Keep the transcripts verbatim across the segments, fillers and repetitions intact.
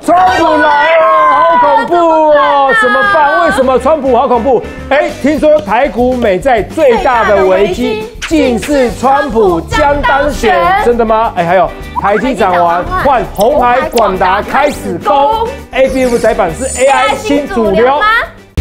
川普来了，好恐怖哦！怎么办？为什么川普好恐怖？哎，听说台股美债最大的危机，竟是川普将当选，真的吗？哎，还有台积涨完，换鸿海、广达开始攻 ，A B F 载板是 A I 新主流吗？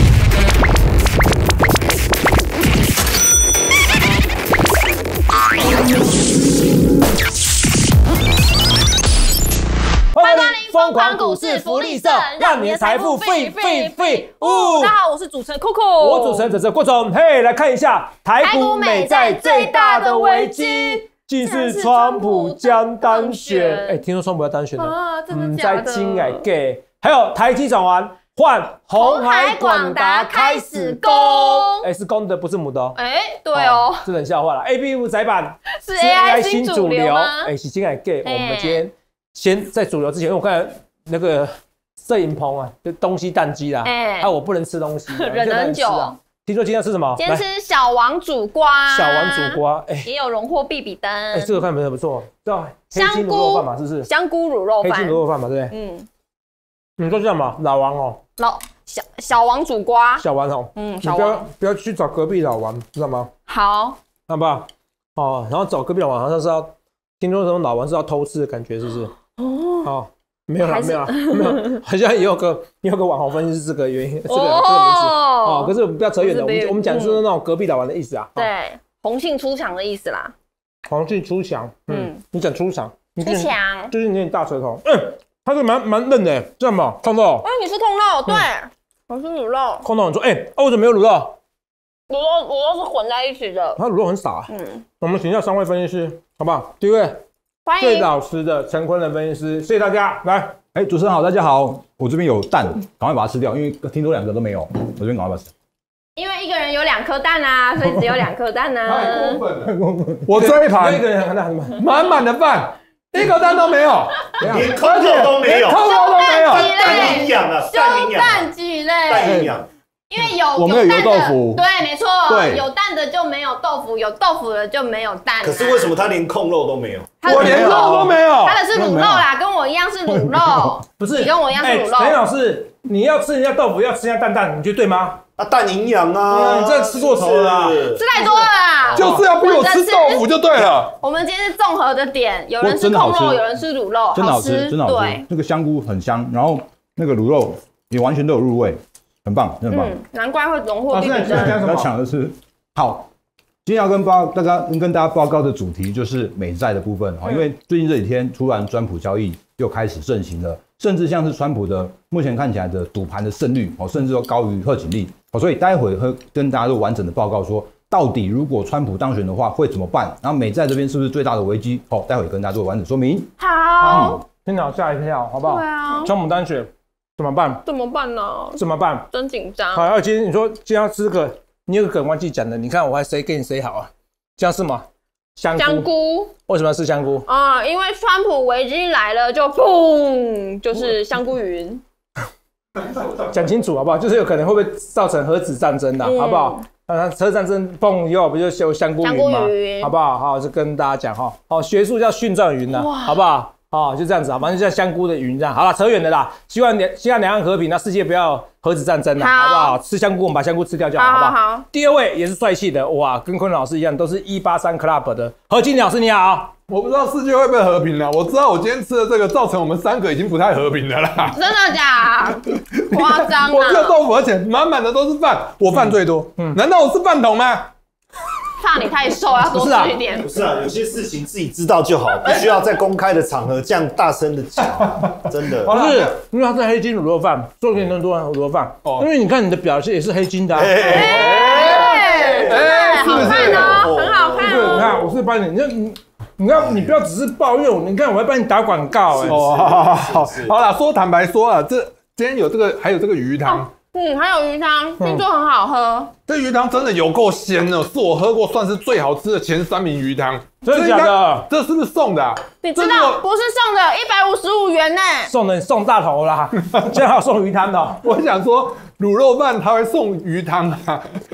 疯狂股市福利社，让你的财富飞飞飞！ 哦，大家好，我是主持人 Coco， 我主持人只是郭总。嘿，来看一下台股美债最大的危机，竟是川普将当选。哎，听说川普要当选了啊，真的假的？ 金哎给，还有台积涨完，换鸿海、广达开始攻。哎，是公的，不是母的哦。 哎，对哦， 这冷笑话了。A B F 载板是 A I 新主流吗？ 哎，是金哎给，我们今天。先在主流之前，因为我看那个摄影棚啊，就东西淡季啦，哎、欸，啊，我不能吃东西， 忍了很久。 听说今天要吃什么？ 今天吃小王煮瓜， 小王煮瓜，哎、欸， 也有荣获必比登， 哎、欸，这个看起来不错，对吧？香菇卤肉饭嘛，是不是？ 香菇卤肉饭， 黑金卤肉饭嘛，对不对？嗯。你说叫什么？老王哦。 老小小王煮瓜。 小王哦。嗯，小王。你不要不要去找隔壁老王，知道吗？ 好。 好不好？哦，然后找隔壁老王好像是要，听说什么老王是要偷吃的感觉，是不是？哦，好，没有啦，没有啦，没有，好像也有个也有个网红分析是这个原因，这个这个名字哦。可是我们不要扯远了，我们我们讲的是那种隔壁老王的意思啊。 对，红杏出墙的意思啦。 红杏出墙，嗯，你讲出墙， 出墙就是你有点大舌头，嗯，它是蛮蛮嫩的，这样吧，控肉。 哎，你是控肉，对，我是卤肉。 控肉，你说，哎，啊，为什么没有卤肉？ 卤肉卤肉是混在一起的， 它卤肉很少啊。嗯，我们请教三位分析师，好不好？第一位。最老实的陈坤仁分析师，谢谢大家。来， 哎、欸，主持人好，大家好，我这边有蛋，赶快把它吃掉，因为听说两个都没有，我这边赶快把它吃。 因为一个人有两颗蛋啊，所以只有两颗蛋啊。 太过分了，太过分了。我这一盘一个人蛋满满的饭，一颗蛋都没有， 连扣肉都没有， 扣肉都没有， 蛋营养啊，蛋营养， 蛋鸡类， 蛋营养。 因为有我们有油豆腐， 对，没错，对，有蛋的就没有豆腐，有豆腐的就没有蛋。 可是为什么他连控肉都没有？ 我连肉都没有， 他的是卤肉啦，跟我一样是卤肉， 不是， 你跟我一样是卤肉。 陈老师，你要吃人家豆腐，要吃人家蛋蛋，你觉得对吗？ 啊，蛋营养啊， 你这吃过头了啦， 吃太多了啦， 就是要逼我吃豆腐就对了。 我们今天是综合的点，有人吃控肉，有人吃卤肉， 真好吃，真好吃。 对， 那个香菇很香，然后那个卤肉也完全都有入味。很棒，很棒、嗯， 难怪会荣获必比登。 要抢的是，好，今天要跟报大家跟大家报告的主题就是美债的部分哈、嗯，因为最近这几天突然川普交易又开始盛行了，甚至像是川普的目前看起来的赌盘的胜率哦，甚至都高于贺锦丽哦，所以待会会跟大家做完整的报告说，到底如果川普当选的话会怎么办？然后美债这边是不是最大的危机？哦，待会跟大家做完整说明。 好， 先找吓一跳，好不好？ 对啊， 川普当选。怎么办？ 怎么办呢？ 怎么办？ 真紧张。 好，而且你说今天要吃这个，你有个梗忘记讲的，你看我还谁跟你谁好啊？这样是吗？香菇。 香菇。 为什么要吃香菇？ 啊，因为川普危机来了，就砰，就是香菇云。 讲清楚好不好？就是有可能会不会造成核子战争的、嗯，好不好？那核战争砰以后不就有香菇云吗？好不好？好，就跟大家讲哈，好，学术叫蕈状云呐，好不好？哦，就这样子啊，反正就像香菇的云这样。好了，扯远了啦。希望两希望两岸和平，那世界不要核子战争了，好不好？吃香菇，我们把香菇吃掉就好，好不好？好好第二位也是帅气的，哇，跟坤老师一样，都是一八三 Club 的何金老师，你好。 我不知道世界会不会和平了，我知道我今天吃的这个造成我们三个已经不太和平了啦。 真的假？夸张啊！ 我这个豆腐，而且满满的都是饭，我饭最多。嗯，难道我是饭桶吗？ 怕你太瘦，要多吃一点。 不是啊，有些事情自己知道就好，不需要在公开的场合这样大声的讲，真的。 不是，因为它是黑金卤肉饭，做给很多人卤肉饭。哦，因为你看你的表现也是黑金的。哎哎哎，好看哦，很好看哦。 你看，我是帮你，你你你看，你不要只是抱怨我，你看我要帮你打广告。哎， 哦，好好好，好啦，说坦白说啊，这今天有这个，还有这个鱼汤。 嗯，还有鱼汤，听说很好喝。 这鱼汤真的有够鲜的，是我喝过算是最好吃的前三名鱼汤。 真的假的？ 这是不是送的、啊？ 你知道不是送的，一百五十五元呢。 送的送大头啦，竟然还有送鱼汤的。 我想说卤肉饭他会送鱼汤啊。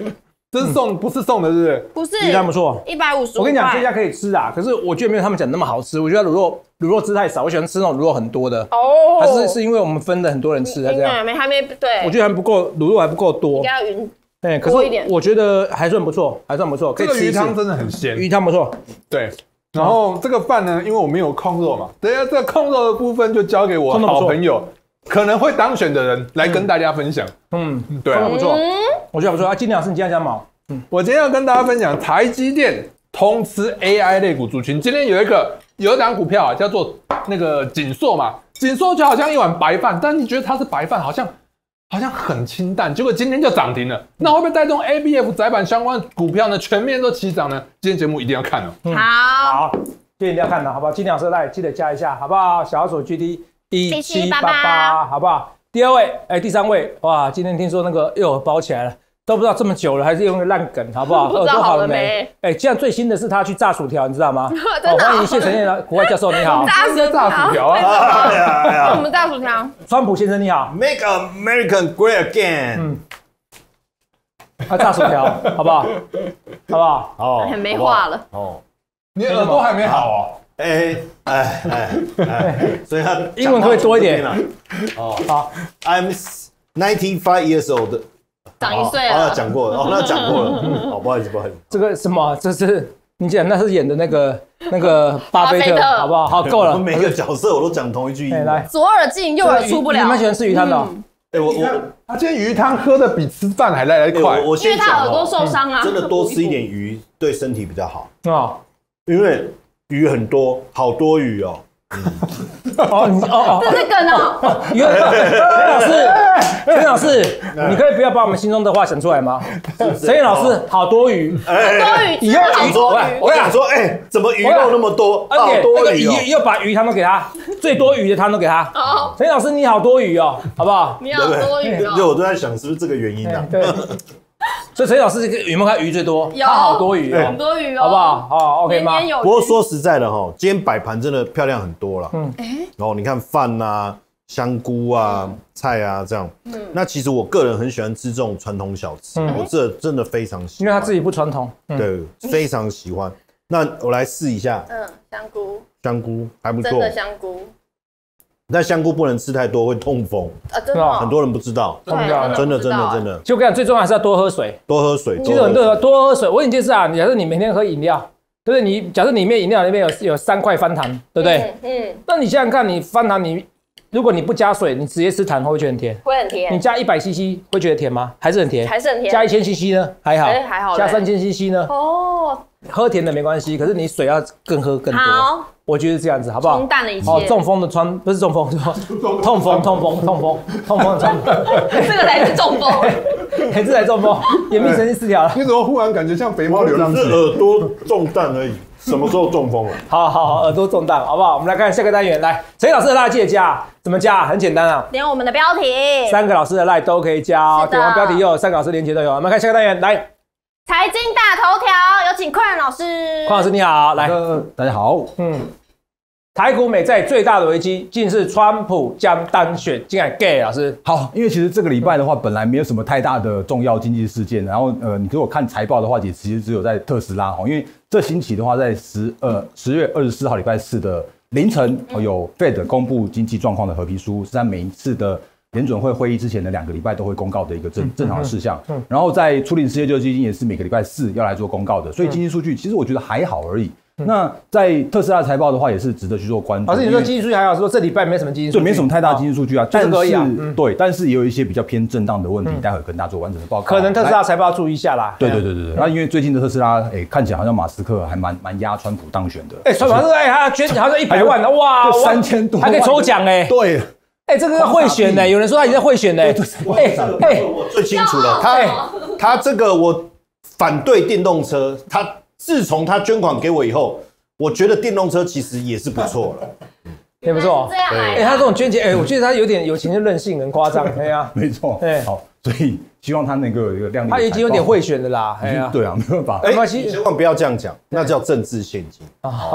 这是送，不是送的，是不是？ 不是， 鱼汤不错， 一百五十。 我跟你讲，这家可以吃啊，可是我觉得没有他们讲那么好吃。我觉得卤肉卤肉汁太少，我喜欢吃那种卤肉很多的。哦，还是是因为我们分的很多人吃，才这样。 没还没对， 我觉得还不够，卤肉还不够多。 应该要匀。 哎，可是我觉得还算不错，还算不错。 这个鱼汤真的很鲜， 鱼汤不错。 对。然后这个饭呢，因为我没有控肉嘛，等一下这个控肉的部分就交给我好朋友，可能会当选的人来跟大家分享。嗯，对啊， 不错，我觉得不错。啊，今天老师你今天讲毛， 嗯，我今天要跟大家分享台积电通吃 A I 类股族群。今天有一个有一档股票啊，叫做那个锦硕嘛，锦硕就好像一碗白饭，但你觉得它是白饭，好像好像很清淡，结果今天就涨停了。那会不会带动 A B F 载板相关股票呢？全面都起涨呢？今天节目一定要看哦。 嗯、好， 好，今天一定要看的，好不好？今天老师来记得加一下，好不好？小鼠 G D 一七八八，好不好？第二位，哎、欸，第三位，哇，今天听说那个又包起来了。都不知道这么久了，还是用个烂梗，好不好？ 不知道好了没？ 哎，现在最新的是他去炸薯条，你知道吗？真的、哦。欢迎谢承彦国外教授，你好。 炸炸薯条啊！ 哎呀哎呀！ 我们炸薯条。 川普先生你好。 Make American Great Again。嗯。 他炸薯条，好不好？好不好？ 哦。 很没话了。 哦。你耳朵还没好哦。 哎哎哎哎！所以他英文可以多一点。 哦。好。I'm ninety-five years old。 长一岁了， 讲过了，哦，那讲过了，好，不好意思，不好意思。 这个什么？这是你讲那是演的那个那个巴菲特，好不好？好，够了。 每个角色我都讲同一句英文。 来， 左耳进右耳出不了。 你蛮喜欢吃鱼汤的。 哎，我我他今天鱼汤喝的比吃饭还来得快。 我因为他耳朵受伤啊。 真的多吃一点鱼对身体比较好啊， 因为鱼很多，好多鱼哦。 哦，你哦哦， 这是梗哦。 袁老师，袁老师，你可以不要把我们心中的话讲出来吗？陈彦老师，好多鱼， 好多鱼， 以后好多鱼。 我想说，哎，怎么鱼肉那么多？好多鱼哦！ 又把鱼汤都给他，最多鱼的汤都给他。陈彦老师，你好多鱼哦，好不好？ 你好多鱼哦。 就我都在想，是不是这个原因啊？ 对。所以陈老师有没有看鱼最多？ 有， 他好多鱼哦， 很多鱼哦， 好不好？好 ，OK 吗？ 不过说实在的哈，今天摆盘真的漂亮很多了。嗯，然后你看饭啊、香菇啊、菜啊这样。嗯，那其实我个人很喜欢吃这种传统小吃，我这真的非常喜欢， 因为他自己不传统。 对，非常喜欢。那我来试一下。 嗯，香菇， 香菇还不错， 真的香菇。 但香菇不能吃太多，会痛风啊！真的， 很多人不知道，真的真的真的真的。 其实我跟你讲，最重要还是要多喝水， 多喝水。 其实很多人多喝水。我问你件事啊，假设你每天喝饮料，对不对？你假设里面饮料里面有有三块翻糖，对不对？嗯。那你想想看，你翻糖，你如果你不加水，你直接吃糖，会不会觉得很甜？ 会很甜。 你加一百 C C 会觉得甜吗？还是很甜？ 还是很甜。 加一千 C C 呢？还好。 还好。 加三千 C C 呢？ 哦。 喝甜的没关系，可是你水要更喝更多。 好。我觉得是这样子，好不好？ 冲淡了一切。 哦，中风的穿不是中风，痛风，痛风，痛风，痛风的穿。 这个才是中风。 哎，这才中风，眼皮神经失调了。 你怎么忽然感觉像肥猫流浪记？是耳朵中弹而已，什么时候中风了？ 好好好，耳朵中弹，好不好？我们来看下个单元，来，陈老师的赖记得加，怎么加？很简单啊， 点我们的标题， 三个老师的赖都可以加，点完标题又有三个老师连结都有。我们看下个单元，来， 财经大头条，有请邝老师。 邝老师你好，来， 大家好，嗯。 台股美债最大的危机，竟是川普将当选，竟然 gay 老师好，因为其实这个礼拜的话，本来没有什么太大的重要经济事件，然后呃，你如果看财报的话，也其实只有在特斯拉哈，因为这星期的话，在十呃十月二十四号礼拜四的凌晨，有 Fed 公布经济状况的合皮书，是在每一次的联准会会议之前的两个礼拜都会公告的一个正正常的事项。然后在处理失业救济金也是每个礼拜四要来做公告的，所以经济数据其实我觉得还好而已。那在特斯拉财报的话，也是值得去做关注。 老师，你说经济数据还好，说这礼拜没什么经济数据， 对，没什么太大经济数据啊，但是、 嗯、 对，但是也有一些比较偏震荡的问题，嗯、待会跟大家做完整的报告。 可能特斯拉财报要注意一下啦。 对对对对对。那因为最近的特斯拉，哎、欸，看起来好像马斯克还蛮蛮压川普当选的。 哎、欸，川普哎，他捐好像一百万的，哇， 三千多， 还可以抽奖哎。 对。 哎、欸，这个要贿选呢，有人说他已经在贿选呢。哎哎，我最清楚了，他他这个我反对电动车，他自从他捐款给我以后。我觉得电动车其实也是不错了， 也不错。哎、欸，他这种捐钱，哎、欸，我觉得他有点有钱就任性，很夸张。哎呀， 没错。哎，好，所以希望他能够有一个亮丽。 他已经有点贿选的啦。哎呀， 对啊，没办法。 没关系，千万不要这样讲，那叫政治献金啊。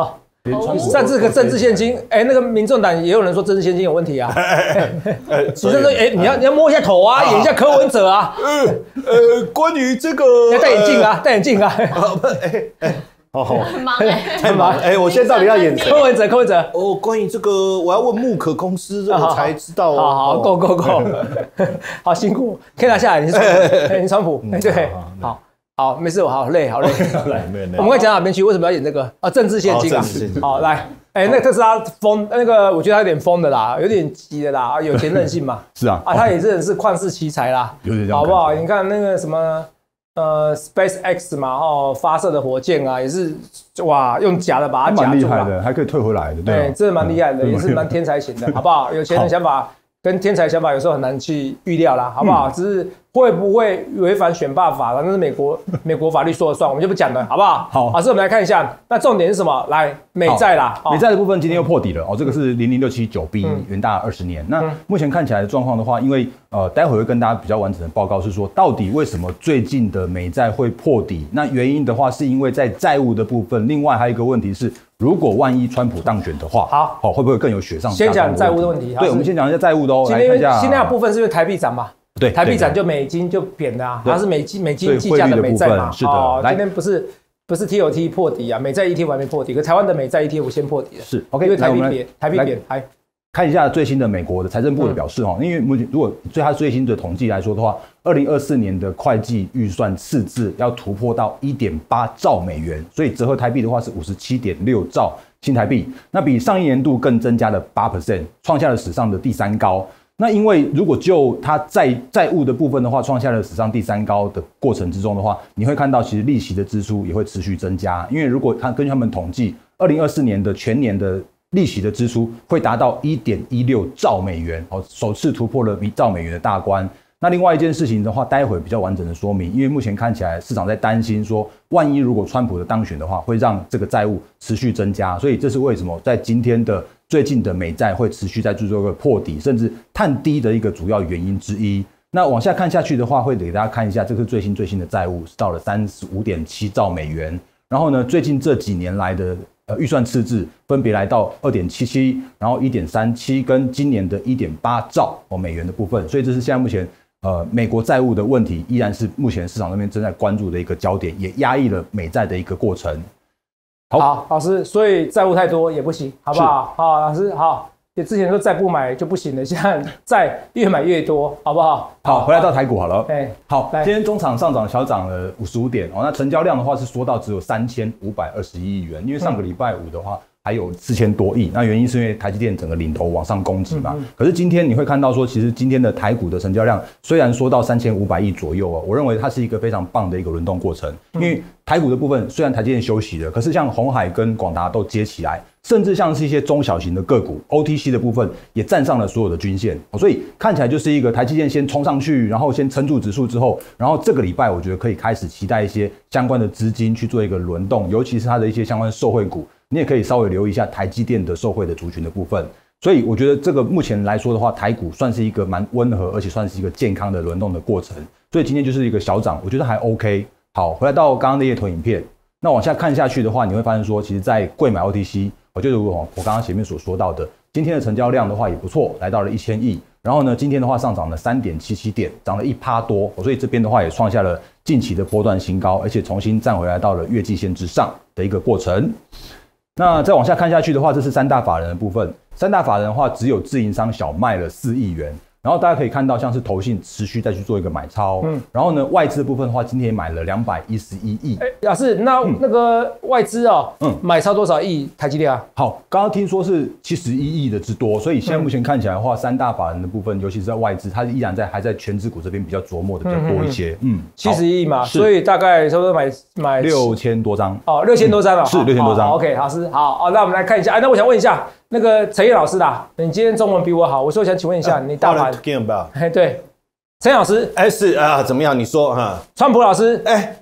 甚至个政治现金，哎，那个民众党也有人说政治现金有问题啊。你这说，哎，你要你要摸一下头啊，演一下柯文哲啊。 呃，关于这个， 要戴眼镜啊，戴眼镜啊。 哎哎。哦， 很忙哎， 太忙哎！我现在到底要演柯文哲？柯文哲哦，关于这个，我要问木可公司，这我才知道。 好好，够够够，好辛苦，可以拿下来。你是你川普，对，好好没事，我好累，好累。我们刚讲哪边去？为什么要演这个啊？政治现金啊！好来，哎，那个特斯拉疯，那个我觉得他有点疯的啦，有点急的啦，有钱任性嘛。 是啊， 啊，他也真的是旷世奇才啦， 有点这样， 好不好？你看那个什么。呃 ，SpaceX 嘛，哦，发射的火箭啊，也是哇，用假的把它夹住， 蛮厉害的，还可以退回来的，对， 真的蛮厉害的，也是蛮天才型的，好不好？有钱人想法跟天才想法有时候很难去预料啦，好不好？只是会不会违反选罢法，反正是美国美国法律说了算，我们就不讲了，好不好？好，老师，我们来看一下，那重点是什么？来，美债啦， 美债的部分今天又破底了哦，这个是零零六七九 B 元大二十年。那目前看起来的状况的话，因为呃，待会会跟大家比较完整的报告是说，到底为什么最近的美债会破底？那原因的话，是因为在债务的部分，另外还有一个问题是，如果万一川普当选的话， 好， 好会不会更有雪上加霜？ 先讲债务的问题， 对，我们先讲一下债务的哦。 今天现在的部分是因为台币涨嘛？ 对， 台币涨就美金就贬的啊，它是美金美金计价的美债嘛。 是的， 哦，今天不是不是 T O T 破底啊，美债 E T F 还没破底，可台湾的美债 E T F 先破底了。 是 ，OK， 因为台币贬，台币贬，还。 看一下最新的美国的财政部的表示哈，因为目前如果对它最新的统计来说的话，二零二四年的会计预算赤字要突破到一点八兆美元，所以折合台币的话是五十七点六兆新台币，那比上一年度更增加了八 percent， 创下了史上的第三高。那因为如果就它债债务的部分的话，创下了史上第三高的过程之中的话，你会看到其实利息的支出也会持续增加，因为如果它根据他们统计，二零二四年的全年的利息的支出会达到 一点一六兆美元，哦，首次突破了一兆美元的大关。那另外一件事情的话，待会比较完整的说明，因为目前看起来市场在担心说，万一如果川普的当选的话，会让这个债务持续增加，所以这是为什么在今天的最近的美债会持续在做一个破底甚至探低的一个主要原因之一。那往下看下去的话，会给大家看一下，这是最新最新的债务是到了 三十五点七兆美元，然后呢，最近这几年来的呃预算赤字分别来到 二点七七， 然后 一点三七 跟今年的 一点八兆美元的部分，所以这是现在目前呃美国债务的问题依然是目前市场那边正在关注的一个焦点，也压抑了美债的一个过程。 好，好老师，所以债务太多也不行，好不好？好，老师好。也之前说再不买就不行了，现在债越买越多，好不好？ 好，回来到台股好了。 哎， 好，今天中场上涨小涨了五十五点哦，那成交量的话是说到只有三千五百二十一亿元，因为上个礼拜五的话还有四千多亿，那原因是因为台积电整个领头往上攻击嘛。嗯嗯可是今天你会看到说，其实今天的台股的成交量虽然说到三千五百亿左右哦，我认为它是一个非常棒的一个轮动过程，因为台股的部分虽然台积电休息了，可是像鸿海跟广达都接起来，甚至像是一些中小型的个股 O T C 的部分也站上了所有的均线，所以看起来就是一个台积电先冲上去，然后先撑住指数之后，然后这个礼拜我觉得可以开始期待一些相关的资金去做一个轮动，尤其是它的一些相关受惠股，你也可以稍微留意一下台积电的受惠的族群的部分。所以我觉得这个目前来说的话，台股算是一个蛮温和，而且算是一个健康的轮动的过程。所以今天就是一个小涨，我觉得还 OK。好，回来到刚刚那页投影片，那往下看下去的话，你会发现说，其实在贵买 O T C， 我就如我刚刚前面所说到的，今天的成交量的话也不错，来到了一千亿。然后呢，今天的话上涨了 三点七七 点，涨了一趴多，所以这边的话也创下了近期的波段新高，而且重新站回来到了月季线之上的一个过程。那再往下看下去的话，这是三大法人的部分。三大法人的话，只有自营商小卖了四亿元。然后大家可以看到，像是投信持续再去做一个买超，嗯，然后呢，外资的部分的话，今天也买了两百一十一亿。 哎，老师，那、嗯、那个外资哦，嗯，买超多少亿台积电啊？ 好，刚刚听说是七十一亿的之多，所以现在目前看起来的话，嗯、三大法人的部分，尤其是在外资，它依然在还在全指股这边比较琢磨的比较多一些，嗯， 七十亿嘛，所以大概差不多买买六千多张， 哦，六千多张了， 嗯、是六千多张。 OK， 老师，好，好，那我们来看一下，哎，那我想问一下。那个陈燕老师啦，你今天中文比我好，我说想请问一下，你大盘，哎，对，陈老师， 哎是啊，怎么样？你说哈， 川普老师， 哎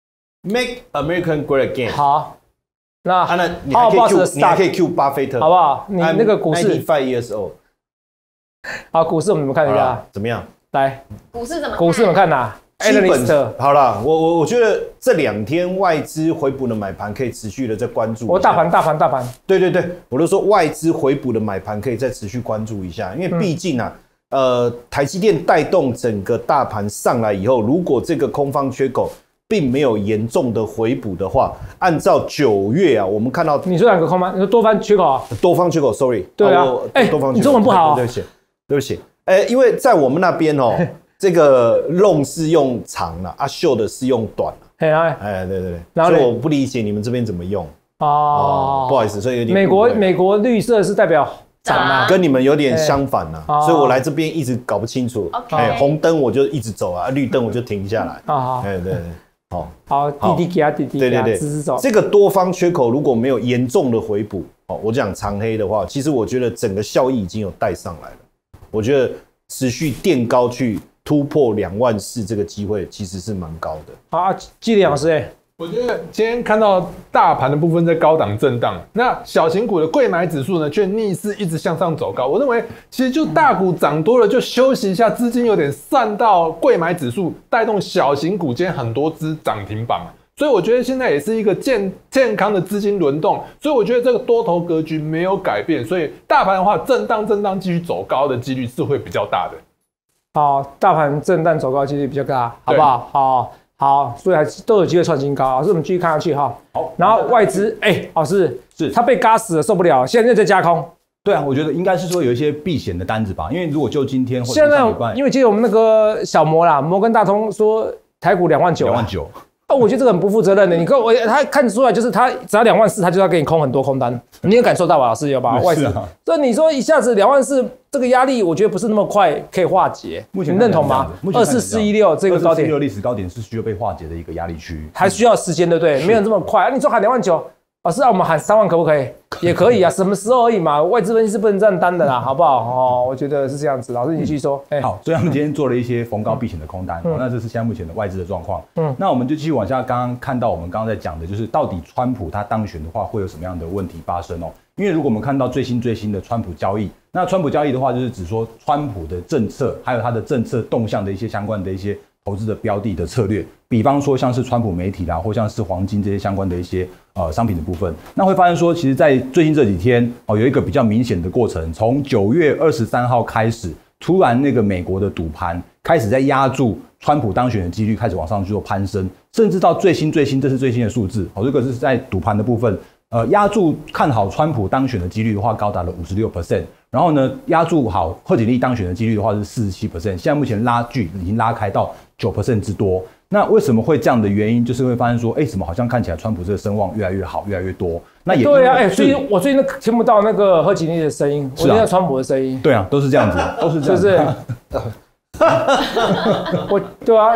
，Make American Great Again， 好，那啊那你还可以 Q， 你还可以 Q 巴菲特， 好不好？你那个股市 ，ninety-five years old， 好，股市我们怎么看一下？ 怎么样？ 来， 股市怎么？ 股市怎么看呐？ analyst。 好啦，我我我觉得这两天外资回补的买盘可以持续的再关注。 我大盘大盘大盘， 对对对，我都说外资回补的买盘可以再持续关注一下，因为毕竟啊。嗯呃，台积电带动整个大盘上来以后，如果这个空方缺口并没有严重的回补的话，按照九月啊，我们看到你说哪个空方？你说多方缺口啊？ 多方缺口 ，sorry， 对啊，哎、 多方缺口， 你中文不好、啊， 对不起，对不起，哎、欸，因为在我们那边哦，这个 long 是用长了，啊 short 是用短了， 哎哎，对对对，所以我不理解你们这边怎么用哦, 哦，不好意思，所以有点美国美国绿色是代表。 啊、跟你们有点相反呐、啊，所以我来这边一直搞不清楚。哎、欸，红灯我就一直走啊，绿灯我就停下来。 啊， 哎，对对，好， 好，滴滴给啊，滴滴给啊，直直走。 这个多方缺口如果没有严重的回补，哦，我讲长黑的话，其实我觉得整个效益已经有带上来了。我觉得持续垫高去突破两万四这个机会其实是蛮高的。 好啊，季礼老师，哎。 我觉得今天看到大盘的部分在高档震荡，那小型股的贵买指数呢却逆势一直向上走高。我认为其实就大股涨多了就休息一下，资金有点散到贵买指数，带动小型股今天很多只涨停板嘛，所以我觉得现在也是一个健健康的资金轮动，所以我觉得这个多头格局没有改变，所以大盘的话震荡震荡继续走高的几率是会比较大的。 好，大盘震荡走高几率比较大，好不好？好。好，所以还都有机会创新高。老师，我们继续看下去哈。好，然后外资，哎、欸，老师是他被嘎死了，受不了，现在又在加空。 对啊，我觉得应该是说有一些避险的单子吧，因为如果就今天或者现在，因为记得我们那个小摩啦，摩根大通说台股两万九， 两万九。 哦，我觉得这个很不负责任的。你看我，他看出来就是他只要两万四，他就要给你空很多空单。你有感受到吧，老师有吧？外资，所以你说一下子两万四这个压力，我觉得不是那么快可以化解。 目前你认同吗？二四四一六这个高点， 二四四一六历史高点是需要被化解的一个压力区， 还需要时间，对不对？没有这么快。啊、你说喊两万九，老师，啊，我们喊三万可不可以？也可以啊，什么时候而已嘛。外资分析师不能占单的啦，好不好？哦，我觉得是这样子。老师，你继续说。 嗯欸、好，所以他们今天做了一些逢高避险的空单，嗯哦、那这是现在目前的外资的状况。嗯，那我们就继续往下，刚刚看到我们刚刚在讲的，就是到底川普他当选的话，会有什么样的问题发生哦？因为如果我们看到最新最新的川普交易，那川普交易的话，就是指说川普的政策，还有他的政策动向的一些相关的一些投资的标的的策略，比方说像是川普媒体啦，或像是黄金这些相关的一些呃商品的部分，那会发现说，其实在最近这几天哦，有一个比较明显的过程，从九月二十三号开始，突然那个美国的赌盘开始在压住川普当选的几率开始往上去做攀升，甚至到最新最新，这是最新的数字，哦，这个是在赌盘的部分。呃，压住看好川普当选的几率的话，高达了 百分之五十六， 然后呢，压住好贺锦丽当选的几率的话是 百分之四十七， 现在目前拉距已经拉开到 百分之九 之多。那为什么会这样的原因，就是会发现说，哎，怎么好像看起来川普这个声望越来越好，越来越多？那也对啊，哎，所以我最近都听不到那个贺锦丽的声音，我听到川普的声音。 对啊，都是这样子，都是这样子。 是不是？我对啊。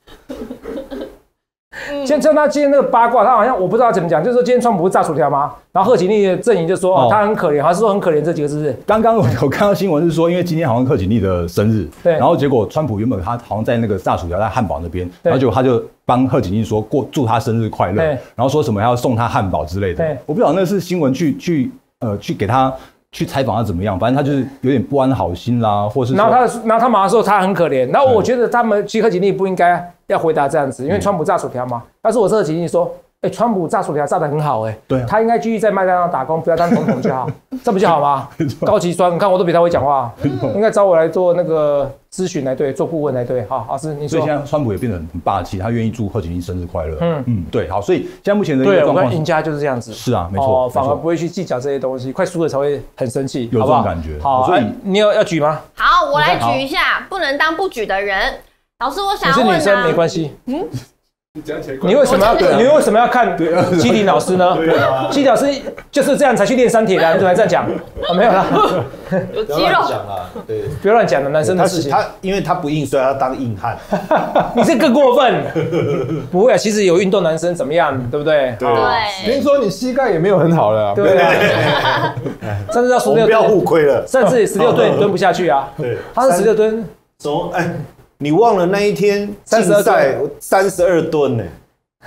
先像他今天那个八卦，他好像我不知道怎么讲，就是说今天川普不是炸薯条吗？然后贺锦丽的阵营就说、哦、他很可怜，还是说很可怜这几个是不是？ 刚刚我有看到新闻是说，因为今天好像贺锦丽的生日，对，然后结果川普原本他好像在那个炸薯条在汉堡那边，然后结果他就帮贺锦丽说过祝他生日快乐，然后说什么要送他汉堡之类的，我不晓得那是新闻去去呃去给他。去采访他怎么样？反正他就是有点不安好心啦，或是然后他然后他马上说他很可怜。然后我觉得他们其实贺锦丽不应该要回答这样子，因为川普炸薯条嘛。但是我是贺锦丽说，哎、欸，川普炸薯条炸得很好、欸，哎， 对， 他应该继续在麦当劳打工，不要当总统就好，这不就好吗？高级酸，你看我都比他会讲话，应该找我来做那个咨询来对，做顾问来对。好，老师你说。 所以现在川普也变得很霸气，他愿意祝贺锦丽生日快乐。嗯嗯，对，好，所以现在目前的一个状况， 对，赢家就是这样子。 是啊，没错、哦， 反而不会去计较这些东西，快输了才会很生气， 有这种感觉。 好，所以、欸、你有要举吗？ 好，我来举一下，不能当不举的人。老师，我想要问、啊、 你是女生没关系。嗯。 你你为什么要？你为什么要看基林老师呢？基林老师就是这样才去练三铁的，你怎么还这样讲？哦，没有啦， 有肌肉。 对， 不要乱讲了，男生的事情。 他因为他不硬，所以他当硬汉。 你这更过分。不会啊，其实有运动男生怎么样，对不对？ 对。 听说你膝盖也没有很好了。 对啊。甚至要十六吨， 不要互亏了。 甚至十六吨蹲不下去啊。对。他是十六吨。 什么？哎。你忘了那一天竞赛三十二吨呢？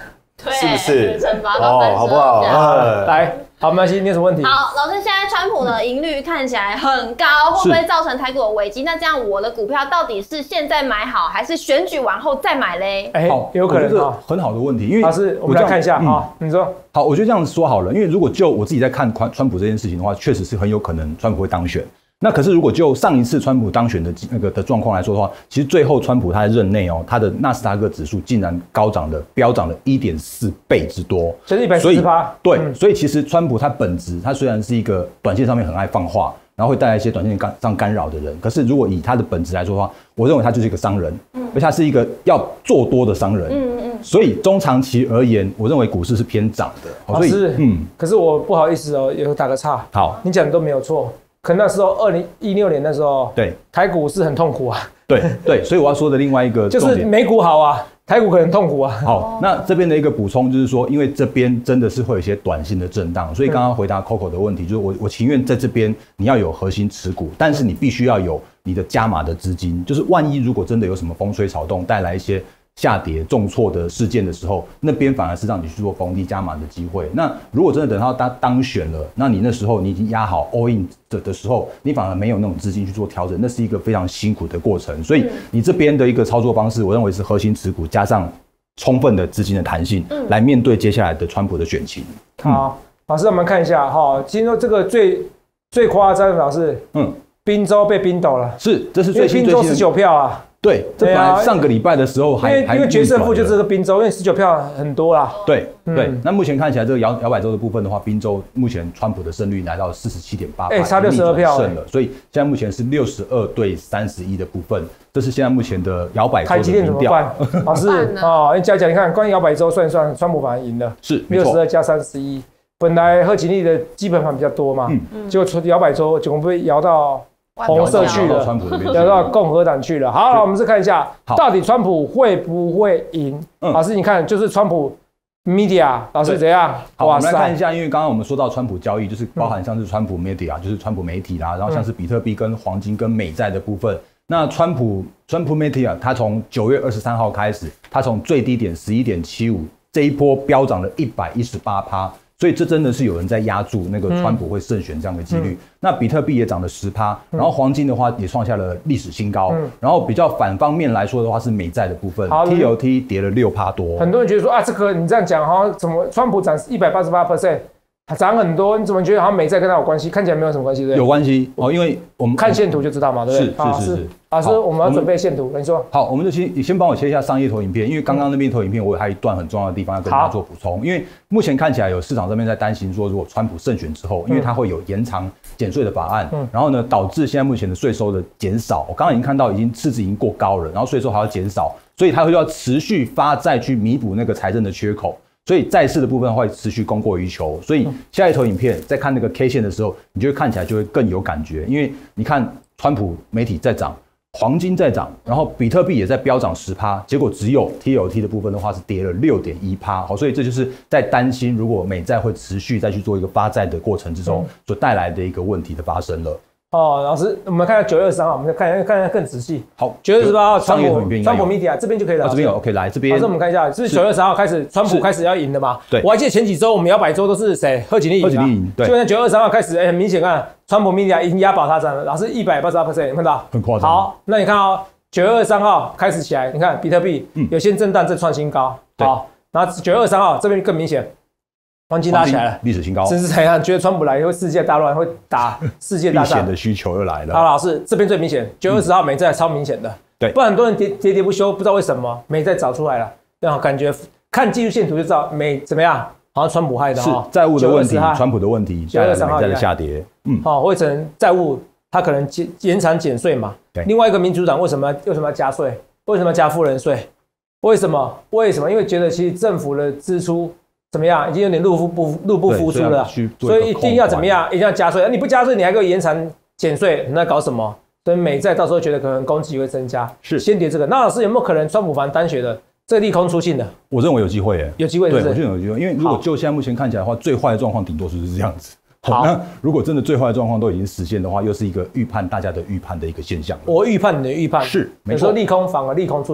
是不是？ 惩罚到三十二， 好不好？ 来，好，没关系，你有什么问题？ 好，老师，现在川普的盈率看起来很高，会不会造成台股的危机？那这样我的股票到底是现在买好，还是选举完后再买嘞？ 哎，有可能啊， 很好的问题，因为老师，我们来看一下啊，你说。 好，我觉得这样子说好了，因为如果就我自己在看川川普这件事情的话，确实是很有可能川普会当选。那可是如果就上一次川普当选的那个的状况来说的话，其实最后川普他在任内哦，他的纳斯达克指数竟然高涨了，飙涨了 一点四倍之多， 就是一百四十趴。 对，嗯、所以其实川普他本质，他虽然是一个短线上面很爱放话，然后会带来一些短线上干扰的人，可是如果以他的本质来说的话，我认为他就是一个商人，嗯、而且他是一个要做多的商人。嗯嗯。所以中长期而言，我认为股市是偏涨的。 老师，嗯，可是我不好意思哦，有打个岔。 好， 你讲的都没有错。可那时候二零一六年那时候， 对台股是很痛苦啊。 对对，所以我要说的另外一个就是美股好啊，台股可能痛苦啊。 好，那这边的一个补充就是说，因为这边真的是会有一些短线的震荡，所以刚刚回答 Coco 的问题，就是我我情愿在这边你要有核心持股，但是你必须要有你的加码的资金，就是万一如果真的有什么风吹草动带来一些下跌重挫的事件的时候，那边反而是让你去做逢低加码的机会。那如果真的等到他当选了，那你那时候你已经压好 all in 的的时候，你反而没有那种资金去做调整，那是一个非常辛苦的过程。所以你这边的一个操作方式，我认为是核心持股加上充分的资金的弹性，嗯、来面对接下来的川普的选情。 嗯、好，老师，我们看一下哈，今天这个最最夸张的老师，嗯，宾州被冰斗了， 是，这是最新宾州十九票啊。 对，这本来上个礼拜的时候还因为因为决胜负就是这个宾州，因为十九票很多啦。 对对，那目前看起来这个摇摇摆州的部分的话，宾州目前川普的胜率来到四十七点八， 哎，差六十二票胜了，所以现在目前是六十二对三十一的部分，这是现在目前的摇摆州的民调。台积电怎么办？老师哦，你讲讲，你看关于摇摆州算一算，川普反而赢了，是六十二加三十一。本来贺锦丽的基本盘比较多嘛，嗯，结果摇摆州结果被摇到红色去了，聊到共和党去了。好，我们是看一下，到底川普会不会赢？嗯、老师，你看，就是川普 media， 老师怎样？ 好，我们来看一下，因为刚刚我们说到川普交易，就是包含像是川普 media，、嗯、就是川普媒体啦，然后像是比特币跟黄金跟美债的部分。那川普川普 media， 它从九月二十三号开始，它从最低点十一点七五这一波飙涨了一百一十八趴。所以这真的是有人在压住那个川普会胜选这样的几率。嗯、那比特币也涨了十趴，然后黄金的话也创下了历史新高。嗯、然后比较反方面来说的话是美债的部分 ，T L T 跌了六趴多。 很多人觉得说啊，这个你这样讲好像怎么川普涨一百八十八 percent， 涨很多，你怎么觉得好像美债跟他有关系？看起来没有什么关系，对不对？ 有关系哦，因为我们看线图就知道嘛，对不对？ 是是是是。 老师，我们要准备线图，你说。 好，我们就先你先帮我切一下上一投影片，因为刚刚那边投影片我还有一段很重要的地方要跟大家做补充。因为目前看起来有市场这边在担心说，如果川普胜选之后，因为他会有延长减税的法案，嗯、然后呢导致现在目前的税收的减少。我刚刚已经看到已经赤字已经过高了，然后税收还要减少，所以他会要持续发债去弥补那个财政的缺口。所以债市的部分会持续供过于求，所以下一投影片在看那个 K 线的时候，你就会看起来就会更有感觉，因为你看川普媒体在涨，黄金在涨，然后比特币也在飙涨十趴，结果只有 T L T 的部分的话是跌了六点一趴，好，所以这就是在担心如果美债会持续再去做一个发债的过程之中所带来的一个问题的发生了。 哦，老师，我们看下九月二十三号，我们看一下看一下更仔细。 好， 九月二十八号，川普川普 media 这边就可以了。 这边有 OK， 来这边。 老师，我们看一下，是九月二十号开始，川普开始要赢的嘛？ 对。 我还记得前几周我们摇摆州都是谁？贺锦丽赢。 贺锦丽赢。对。 就在九月二十号开始，哎，很明显看，川普 media 已经压倒他涨了。老师一百八十八 percent， 有看到？ 很夸张。 好，那你看哦，九月二十三号开始起来，你看比特币有些震荡，再创新高。好，然后九月二十三号这边更明显。黄金拉起来了， 历史新高。 甚至怎样？觉得川普来会世界大乱，会打世界大战。 避险的需求又来了。 好，老师这边最明显，九月二十号美债超明显的， 对， 不然很多人喋喋喋不休，不知道为什么美债找出来了，然后感觉看技术线图就知道美怎么样，好像川普害的哈。是债务的问题，川普的问题，带来美债的下跌。 嗯，好，会成债务，它可能延长减税嘛。 对。 另外一个民主党为什么为什么要加税？为什么要加富人税？为什么？为什么？因为觉得其实政府的支出。怎么样？已经有点入不不入不敷出了，所以一定要怎么样？一定要加税。你不加税，你还给我延长减税，你在搞什么？所以美债到时候觉得可能供给会增加， 是先跌这个。那老师有没有可能川普反单选的这个利空出尽的？ 我认为有机会耶， 有机会是不是？ 对，我觉得有机会，因为如果就现在目前看起来的话，最坏的状况顶多是这样子。好，那如果真的最坏的状况都已经实现的话，又是一个预判大家的预判的一个现象了。 我预判你的预判是， 有时候利空反而利空出尽。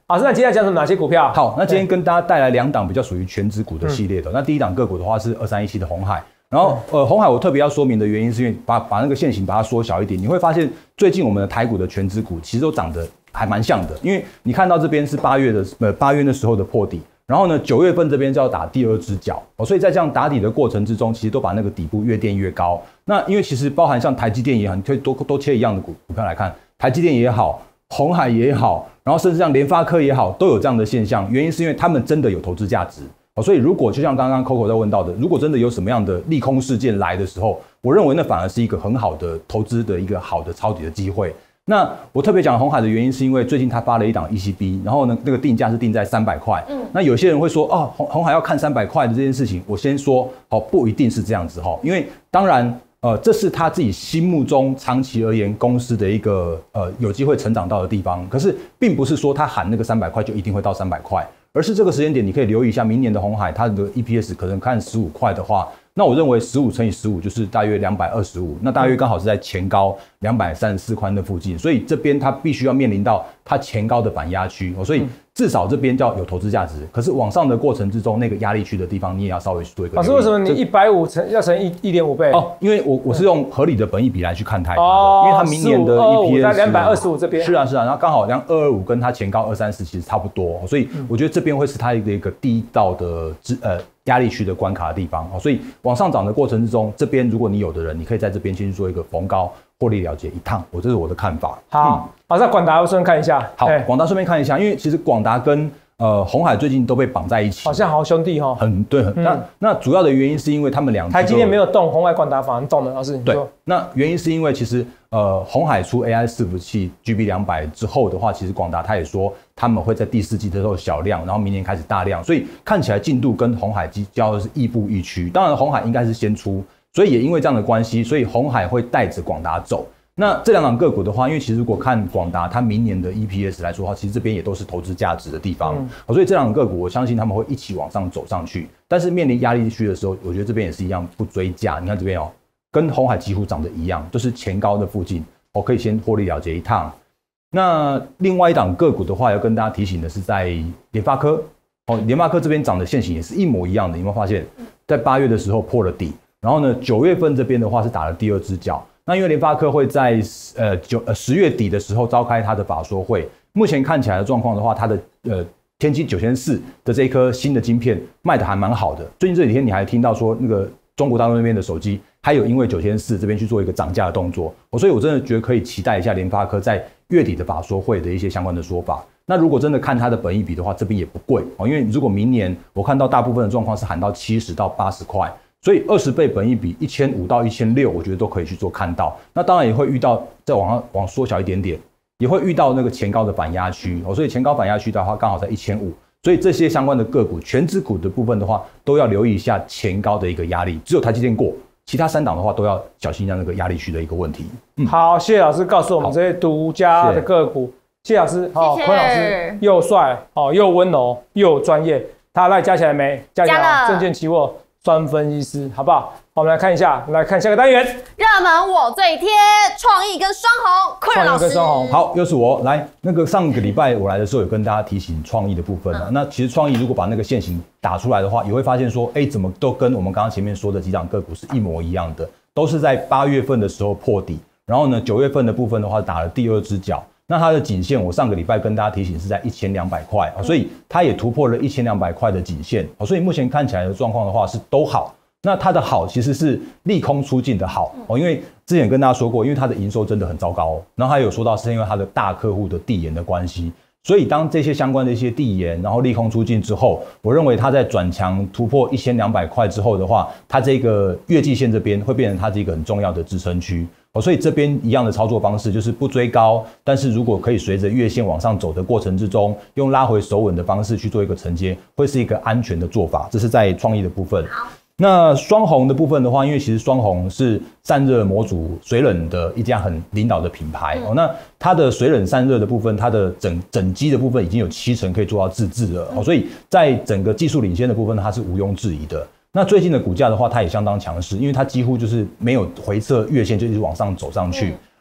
老师，那接下来讲什么哪些股票？ 好，那今天跟大家带来两档比较属于全指股的系列的。嗯、那第一档个股的话是二三一七的鸿海。然后，呃，鸿海我特别要说明的原因是因为把把那个线型把它缩小一点，你会发现最近我们的台股的全指股其实都长得还蛮像的，因为你看到这边是八月的呃八月的时候的破底，然后呢九月份这边就要打第二只脚哦，所以在这样打底的过程之中，其实都把那个底部越垫越高。那因为其实包含像台积电也很，可以多多切一样的股股票来看，台积电也好，鸿海也好，然后甚至像联发科也好，都有这样的现象，原因是因为他们真的有投资价值。所以，如果就像刚刚 Coco 在问到的，如果真的有什么样的利空事件来的时候，我认为那反而是一个很好的投资的一个好的抄底的机会。那我特别讲鸿海的原因，是因为最近他发了一档 E C B， 然后呢，那个定价是定在三百块。嗯，那有些人会说，哦，鸿鸿海要看三百块的这件事情，我先说，好，不一定是这样子哈，因为当然，呃，这是他自己心目中长期而言公司的一个呃有机会成长到的地方，可是并不是说他喊那个三百块就一定会到三百块。而是这个时间点，你可以留意一下明年的鸿海，它的 E P S 可能看十五块的话，那我认为十五乘以十五就是大约两百二十五，那大约刚好是在前高两百三十四块那附近，所以这边它必须要面临到它前高的反压区，所以至少这边叫有投资价值。可是往上的过程之中，那个压力区的地方你也要稍微去做一个。老师， 为什么你一百五乘要乘一一点五倍？ 哦，因为我我是用合理的本益比来去看它的，哦、因为它明年的 E P S 在两百二十五这边。 是啊是啊，然后刚好两二二五跟它前高二三十其实差不多，所以我觉得这边会是它一个一个第一道的呃压力区的关卡的地方。所以往上涨的过程之中，这边如果你有的人，你可以在这边先去做一个逢高获利了结一趟，我这是我的看法。 好，好，那广达我顺便看一下。 好，广达顺便看一下，因为其实广达跟呃鸿海最近都被绑在一起， 好像好兄弟哈。 很对，很、嗯、那那主要的原因是因为他们两台积电没有动，鸿海广达反而动了。老师，你说对，那原因是因为其实呃鸿海出 A I 伺服器 G B 两百之后的话，其实广达他也说他们会在第四季的时候小量，然后明年开始大量，所以看起来进度跟鸿海交的是亦步亦趋。当然鸿海应该是先出，所以也因为这样的关系，所以鸿海会带着广达走。那这两档个股的话，因为其实如果看广达它明年的 E P S 来说的话，其实这边也都是投资价值的地方，嗯、所以这两档个股我相信他们会一起往上走上去。但是面临压力区的时候，我觉得这边也是一样不追价。你看这边哦，跟鸿海几乎长得一样，就是前高的附近，我可以先获利了结一趟。那另外一档个股的话，要跟大家提醒的是在联发科哦，联发科这边涨的线型也是一模一样的，有没有发现？在八月的时候破了底，然后呢，九月份这边的话是打了第二只脚。那因为联发科会在呃九呃十月底的时候召开它的法说会，目前看起来的状况的话，它的呃天玑九千四的这一颗新的晶片卖的还蛮好的。最近这几天你还听到说那个中国大陆那边的手机还有因为九千四这边去做一个涨价的动作，所以我真的觉得可以期待一下联发科在月底的法说会的一些相关的说法。那如果真的看它的本益比的话，这边也不贵哦，因为如果明年我看到大部分的状况是喊到七十到八十块。所以二十倍本益比一千五到一千六，我觉得都可以去做看到。那当然也会遇到再往上往缩小一点点，也会遇到那个前高的反压区哦。所以前高反压区的话，刚好在一千五。所以这些相关的个股，全指股的部分的话，都要留意一下前高的一个压力。只有台积电过，其他三档的话都要小心一下那个压力区的一个问题。嗯、好， 谢谢老师告诉我们这些独家的个股。谢谢老师，好、哦，坤老师又帅哦，又温柔又专业。他赖加起来没？加起来，证券期货。专分析师，好不好？我们来看一下，来看下个单元， 热门我最贴，创意跟双红，坤老师， 好，又是我来。那个上个礼拜我来的时候，有跟大家提醒创意的部分啊。嗯、那其实创意如果把那个线型打出来的话，也会发现说，哎，怎么都跟我们刚刚前面说的几档个股是一模一样的，都是在八月份的时候破底，然后呢，九月份的部分的话打了第二只脚。那它的颈线，我上个礼拜跟大家提醒是在一千两百块，所以它也突破了一千两百块的颈线，所以目前看起来的状况的话是都好。那它的好其实是利空出尽的好哦，因为之前跟大家说过，因为它的营收真的很糟糕，然后还有说到是因为它的大客户的递延的关系，所以当这些相关的一些递延，然后利空出尽之后，我认为它在转强突破一千两百块之后的话，它这个月季线这边会变成它这个很重要的支撑区。所以这边一样的操作方式就是不追高，但是如果可以随着月线往上走的过程之中，用拉回手稳的方式去做一个承接，会是一个安全的做法。这是在创意的部分。那双红的部分的话，因为其实双红是散热模组水冷的一家很领导的品牌、嗯、哦，那它的水冷散热的部分，它的整整机的部分已经有七成可以做到自制了、嗯、哦，所以在整个技术领先的部分，它是毋庸置疑的。那最近的股价的话，它也相当强势，因为它几乎就是没有回测月线，就一直往上走上去。嗯、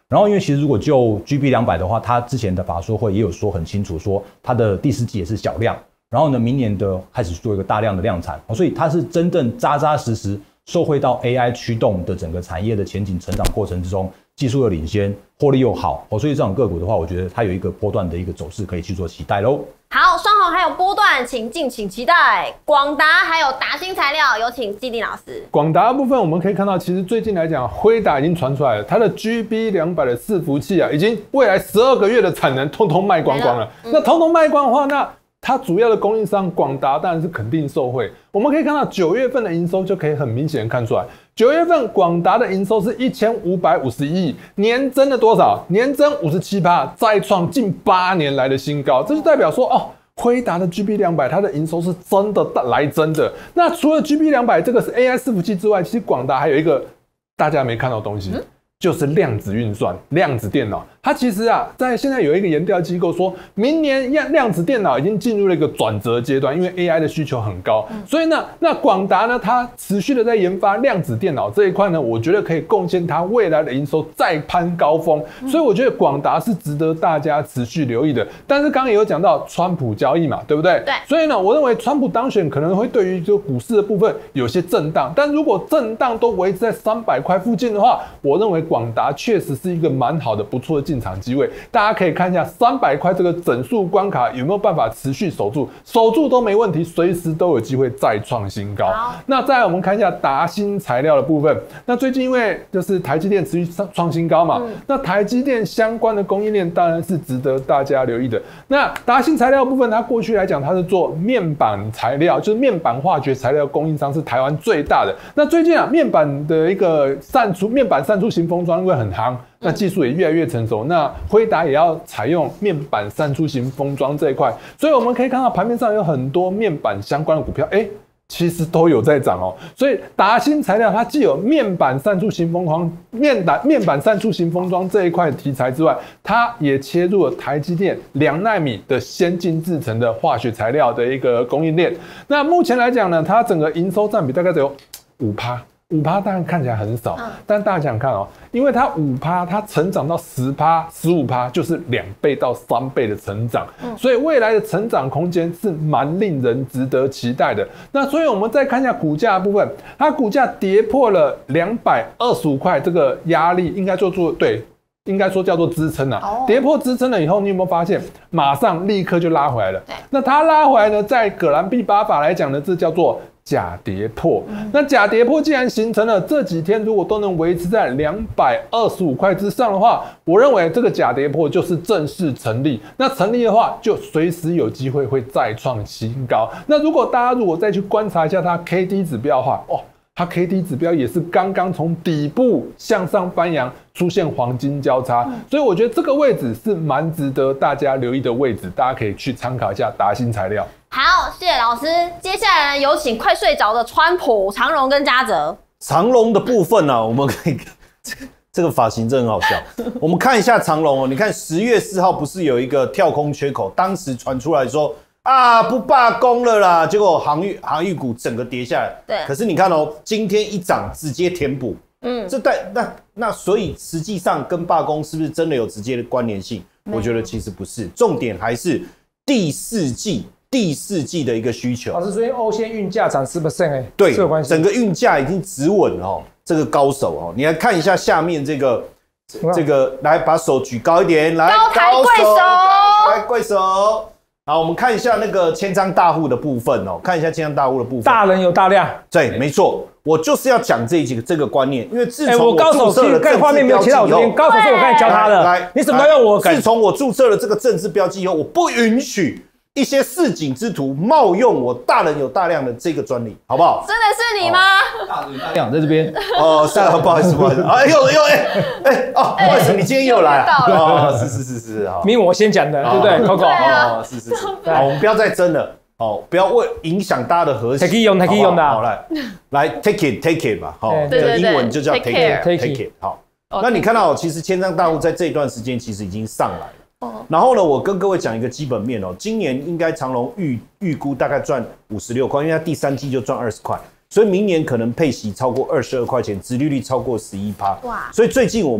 然后因为其实如果就 G B 两百的话，它之前的法说会也有说很清楚，说它的第四季也是小量，然后呢明年的开始做一个大量的量产，所以它是真正扎扎实实受惠到 A I 驱动的整个产业的前景成长过程之中，技术又领先，获利又好，所以这种个股的话，我觉得它有一个波段的一个走势可以去做期待喽。 好，双红还有波段，请敬请期待。广达还有达新材料，有请基丁老师。 广达的部分我们可以看到，其实最近来讲，辉达已经传出来了，它的 G B 两百的伺服器啊，已经未来十二个月的产能通通卖光光了。嗯、那通通卖光的话，那它主要的供应商广达当然是肯定受惠。我们可以看到九月份的营收就可以很明显看出来，九月份广达的营收是一千五百五十一亿，年增了多少？年增 百分之五十七， 再创近八年来的新高。这就代表说哦，辉达的 G B 两百它的营收是真的来真的。那除了 G B 两百这个是 A I 伺服器之外，其实广达还有一个大家没看到的东西。嗯，就是量子运算、量子电脑。它其实啊，在现在有一个研调机构说，明年量量子电脑已经进入了一个转折阶段，因为 A I 的需求很高，嗯、所以呢，那广达呢，它持续的在研发量子电脑这一块呢，我觉得可以贡献它未来的营收再攀高峰。嗯、所以我觉得广达是值得大家持续留意的。但是刚刚也有讲到川普交易嘛，对不对？ 对。 所以呢，我认为川普当选可能会对于就股市的部分有些震荡，但如果震荡都维持在三百块附近的话，我认为广达确实是一个蛮好的、不错的进场机会。大家可以看一下三百块这个整数关卡有没有办法持续守住，守住都没问题，随时都有机会再创新高。那再来我们看一下达新材料的部分。那最近因为就是台积电持续创新高嘛，嗯、那台积电相关的供应链当然是值得大家留意的。那达新材料的部分，它过去来讲它是做面板材料，就是面板化学材料供应商是台湾最大的。那最近啊，面板的一个散出面板散出型封装因为很夯，那技术也越来越成熟，那辉达也要采用面板散出型封装这一块，所以我们可以看到盘面上有很多面板相关的股票，哎、欸，其实都有在涨哦。所以达新材料它既有面板散出型封装、面板面板散出型封装这一块题材之外，它也切入了台积电两奈米的先进制程的化学材料的一个供应链。那目前来讲呢，它整个营收占比大概只有 百分之五。五趴当然看起来很少，嗯、但大家想想看哦，因为它五趴，它成长到十趴、十五趴，就是两倍到三倍的成长，嗯、所以未来的成长空间是蛮令人值得期待的。那所以我们再看一下股价的部分，它股价跌破了两百二十五块这个压力，应该做做对。应该说叫做支撑啊，哦、跌破支撑了以后，你有没有发现，马上立刻就拉回来了？那它拉回来呢，在葛兰碧八法来讲呢，这叫做假跌破。嗯、那假跌破既然形成了，这几天如果都能维持在两百二十五块之上的话，我认为这个假跌破就是正式成立。那成立的话，就随时有机会会再创新高。那如果大家如果再去观察一下它 K D 指标的话，哦。它 K D 指标也是刚刚从底部向上翻扬，出现黄金交叉，嗯、所以我觉得这个位置是蛮值得大家留意的位置，大家可以去参考一下达新材料。 好，谢谢老师。接下来呢，有请快睡着的川普、长荣跟嘉泽。 长荣的部分呢、啊，我们可以这个发型真的很好笑。我们看一下长荣哦，你看十月四号不是有一个跳空缺口，当时传出来说。啊，不罢工了啦！结果航运航运股整个跌下来。 对。 可是你看哦，今天一涨直接填补。嗯。这带那那所以实际上跟罢工是不是真的有直接的关联性？我觉得其实不是，重点还是第四季第四季的一个需求。 老师，昨天欧线运价涨十 percent 哎， 对，这有关系。整个运价已经止稳哦，这个高手哦，你来看一下下面这个这个，来把手举高一点，来高抬贵手， 来贵手。好，我们看一下那个千张大户的部分哦，看一下千张大户的部分。 大人有大量， 对，没错，我就是要讲这几个这个观念，因为自从我注册了政治标记以后，高手是我刚才教他的，来，你怎么要用我？ 自从我注册了这个政治标记以后，我不允许一些市井之徒冒用我大人有大量的这个专利，好不好？ 真的是你吗？ 大人有大量在这边哦，是啊，不好意思，不好意思，哎呦呦哎哎哦，不好意思，你今天又来了，哦，是是是是啊， 明我先讲的，对不对 ？Coco， 哦，是是是，好，我们不要再争了，哦，不要为影响大家的和谐， 可以用，可以用的， 好来来 take it take it 吧，好，英文就叫 take it take it， 好，那你看到其实千张大户在这一段时间其实已经上来了。然后呢，我跟各位讲一个基本面哦，今年应该长荣预预估大概赚五十六块，因为它第三季就赚二十块，所以明年可能配息超过二十二块钱，殖利率超过十一趴。哇！所以最近我们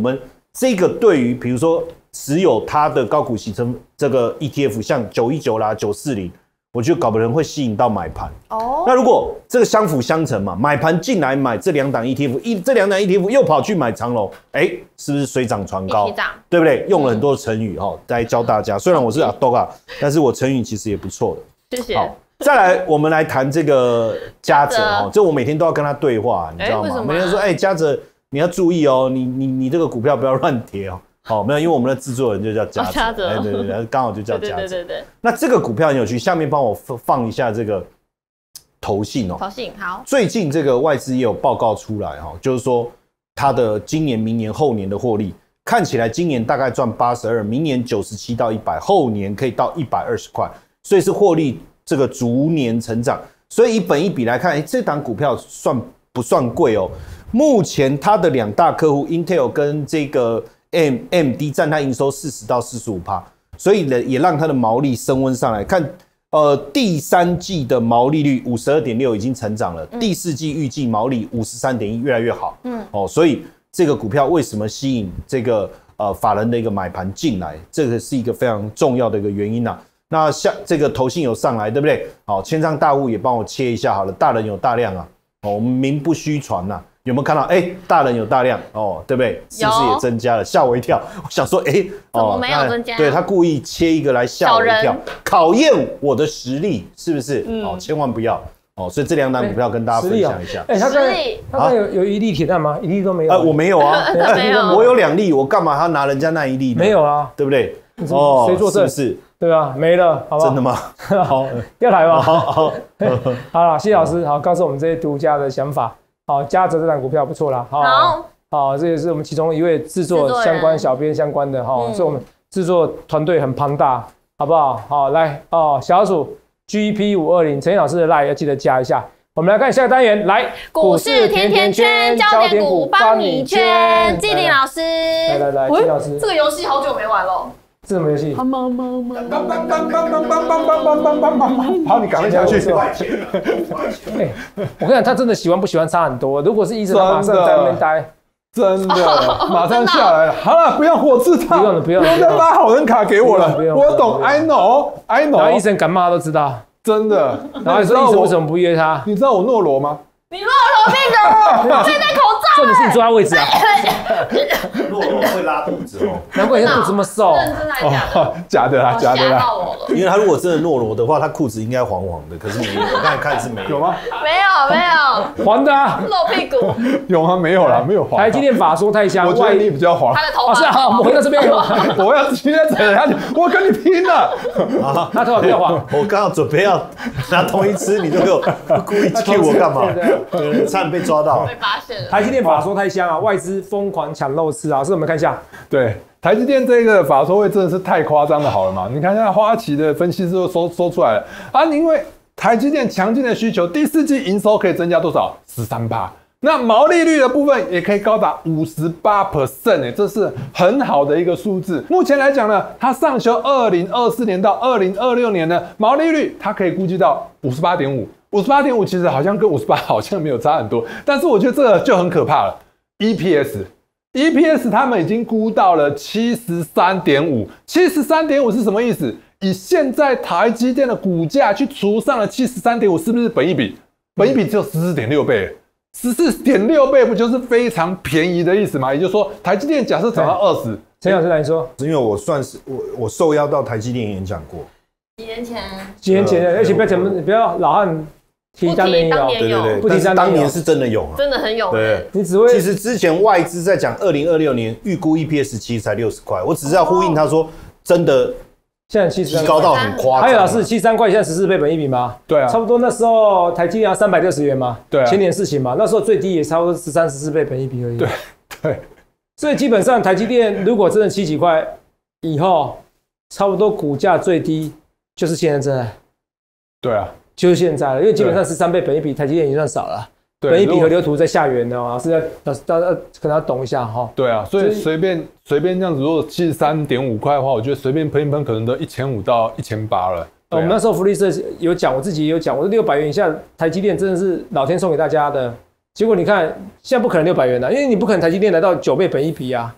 这个对于比如说持有它的高股息成这个 E T F， 像九一九啦、九四零，我觉得搞不能会吸引到买盘。哦，那如果这个相辅相成嘛，买盘进来买这两档 E T F， 一这两档 E T F 又跑去买长荣，哎、欸，是不是水涨船高？对不对？用了很多成语哈、嗯，来教大家。虽然我是阿多啊，但是我成语其实也不错的。 谢谢。 好，再来我们来谈这个嘉泽哈，这我每天都要跟他对话，你知道吗？欸、每天说，哎、欸，嘉泽你要注意哦，你你你这个股票不要乱跌哦。好，没有，因为我们的制作人就叫嘉泽，哎、哦，对对对，刚好就叫嘉泽。对对对。那这个股票很有趣，下面帮我放一下这个投信哦。 投信好。 最近这个外资也有报告出来哈，就是说它的今年、明年、后年的获利，看起来今年大概赚八十二，明年九十七到一百，后年可以到一百二十块，所以是获利这个逐年成长。所以以本益比来看，哎，这档股票算不算贵哦？目前它的两大客户 Intel 跟这个A M D 占它营收四十到四十五趴，所以呢也让它的毛利升温上来。看，呃，第三季的毛利率五十二点六已经成长了，嗯、第四季预计毛利五十三点一，越来越好。嗯，哦，所以这个股票为什么吸引这个呃法人的一个买盘进来，这个是一个非常重要的一个原因啊。那像这个投信有上来，对不对？好，千张大户也帮我切一下好了，大人有大量啊，哦，我们名不虚传呐、啊。有没有看到？哎、欸，大人有大量哦，对不对？是不是也增加了？吓我一跳！我想说，哎、欸， 怎么没有增加？ 对他故意切一个来吓我一跳，考验我的实力，是不是？嗯、哦，千万不要哦。所以这两档股票跟大家分享一下。 哎、欸，他刚他刚有有一粒铁蛋吗？一粒都没有。 啊，我没有啊， 没有。 我有两粒，我干嘛要拿人家那一粒呢？ 没有啊， 对不对？ 哦，谁作证？ 是不是？ 对啊，没了，好不好？ 真的吗？ 好，要来吗？好，好，好了，谢老师，好，告诉我们这些独家的想法。好，嘉泽这档股票不错啦。好，好，这也是我们其中一位制作相关小编相关的哈，所以我们制作团队很庞大，好不好？好，来哦，小鼠 G P 五二零，陈老师的 line 要记得加一下。我们来看下个单元，来股市甜甜圈，焦点股帮你圈，纪凌老师， 来来来，纪老师， 这个游戏好久没玩了。 是什么游戏？ 好，你赶快下去。 哎，我跟你讲，他真的喜欢不喜欢差很多。如果是医生，他马上在那边待， 真的，马上下来了。好了，不要火刺他， 不用了，不用了， 不用再发好人卡给我了。我懂 ，I know，I know。 然后医生感冒他都知道， 真的。 然后你说医生为什么不约他？ 你知道我懦弱吗？ 你懦弱病人，我戴口罩。 重点是你坐他位置啊。 懦弱会拉肚子哦， 难怪你肚子这么瘦。 认真来讲， 假的啦，假的啦。 因为他如果真的懦弱的话，他裤子应该黄黄的，可是没有，我刚才看是没有。 有吗？ 没有，没有， 黄的啊， 露屁股。 有吗？没有啦，没有黄。 台积电法说太香， 我觉得你比较黄。 他的头发是啊，我在这边有。 我要今天整下去，我跟你拼了。 他头发比较黄。 我刚好准备要拿同一支，你就给我故意 Q 我干嘛？差点被抓到。 被发现了。 台积电法说太香啊，外资疯狂抢肉吃啊，是我们看一下。 对，台积电这个法说会真的是太夸张的，好了嘛？你看现在花旗的分析师都说说出来了啊，因为台积电强劲的需求，第四季营收可以增加多少？十三趴。那毛利率的部分也可以高达五十八 percent， 哎，这是很好的一个数字。目前来讲呢，它上修二零二四年到二零二六年呢，毛利率它可以估计到五十八点五，五十八点五其实好像跟五十八好像没有差很多，但是我觉得这个就很可怕了。E P S。E P S 他们已经估到了七十三点五， 七十三点五是什么意思？以现在台积电的股价去除上了 七十三点五， 是不是本益比？本益比只有 十四点六倍， 十四点六倍不就是非常便宜的意思吗？也就是说，台积电假设涨到二十， 陈老师来说， 因为我算是我我受邀到台积电演讲过， 几年前， 几年前，而且不要讲，不要老汉。提当年有， 对对对， 不提当年是真的有啊， 真的很有。 对， 你只会其实之前外资在讲二零二六年预估 E P S 其实才六十块，我只是要呼应他说，真的现在七十提高到很夸张。 还有老师七十三块，现在十四倍本益比吗？ 对啊， 差不多那时候台积电要三百六十元嘛， 对， 前年事情嘛，那时候最低也差不多十三十四倍本益比而已。 对对， 所以基本上台积电如果真的七几块以后，差不多股价最低就是现在这。 对啊。 就是现在了，因为基本上十三倍本益比，台积电已经算少了。本益比和流图在下缘的，老师要要要可能要懂一下哈。 对啊，所以随便随便这样子，如果七十三点五块的话，我觉得随便喷一喷，可能都一千五到一千八了。 我们那时候福利社有讲，我自己也有讲，我说六百元以下台积电真的是老天送给大家的。结果你看，现在不可能六百元了，因为你不可能台积电来到九倍本益比啊。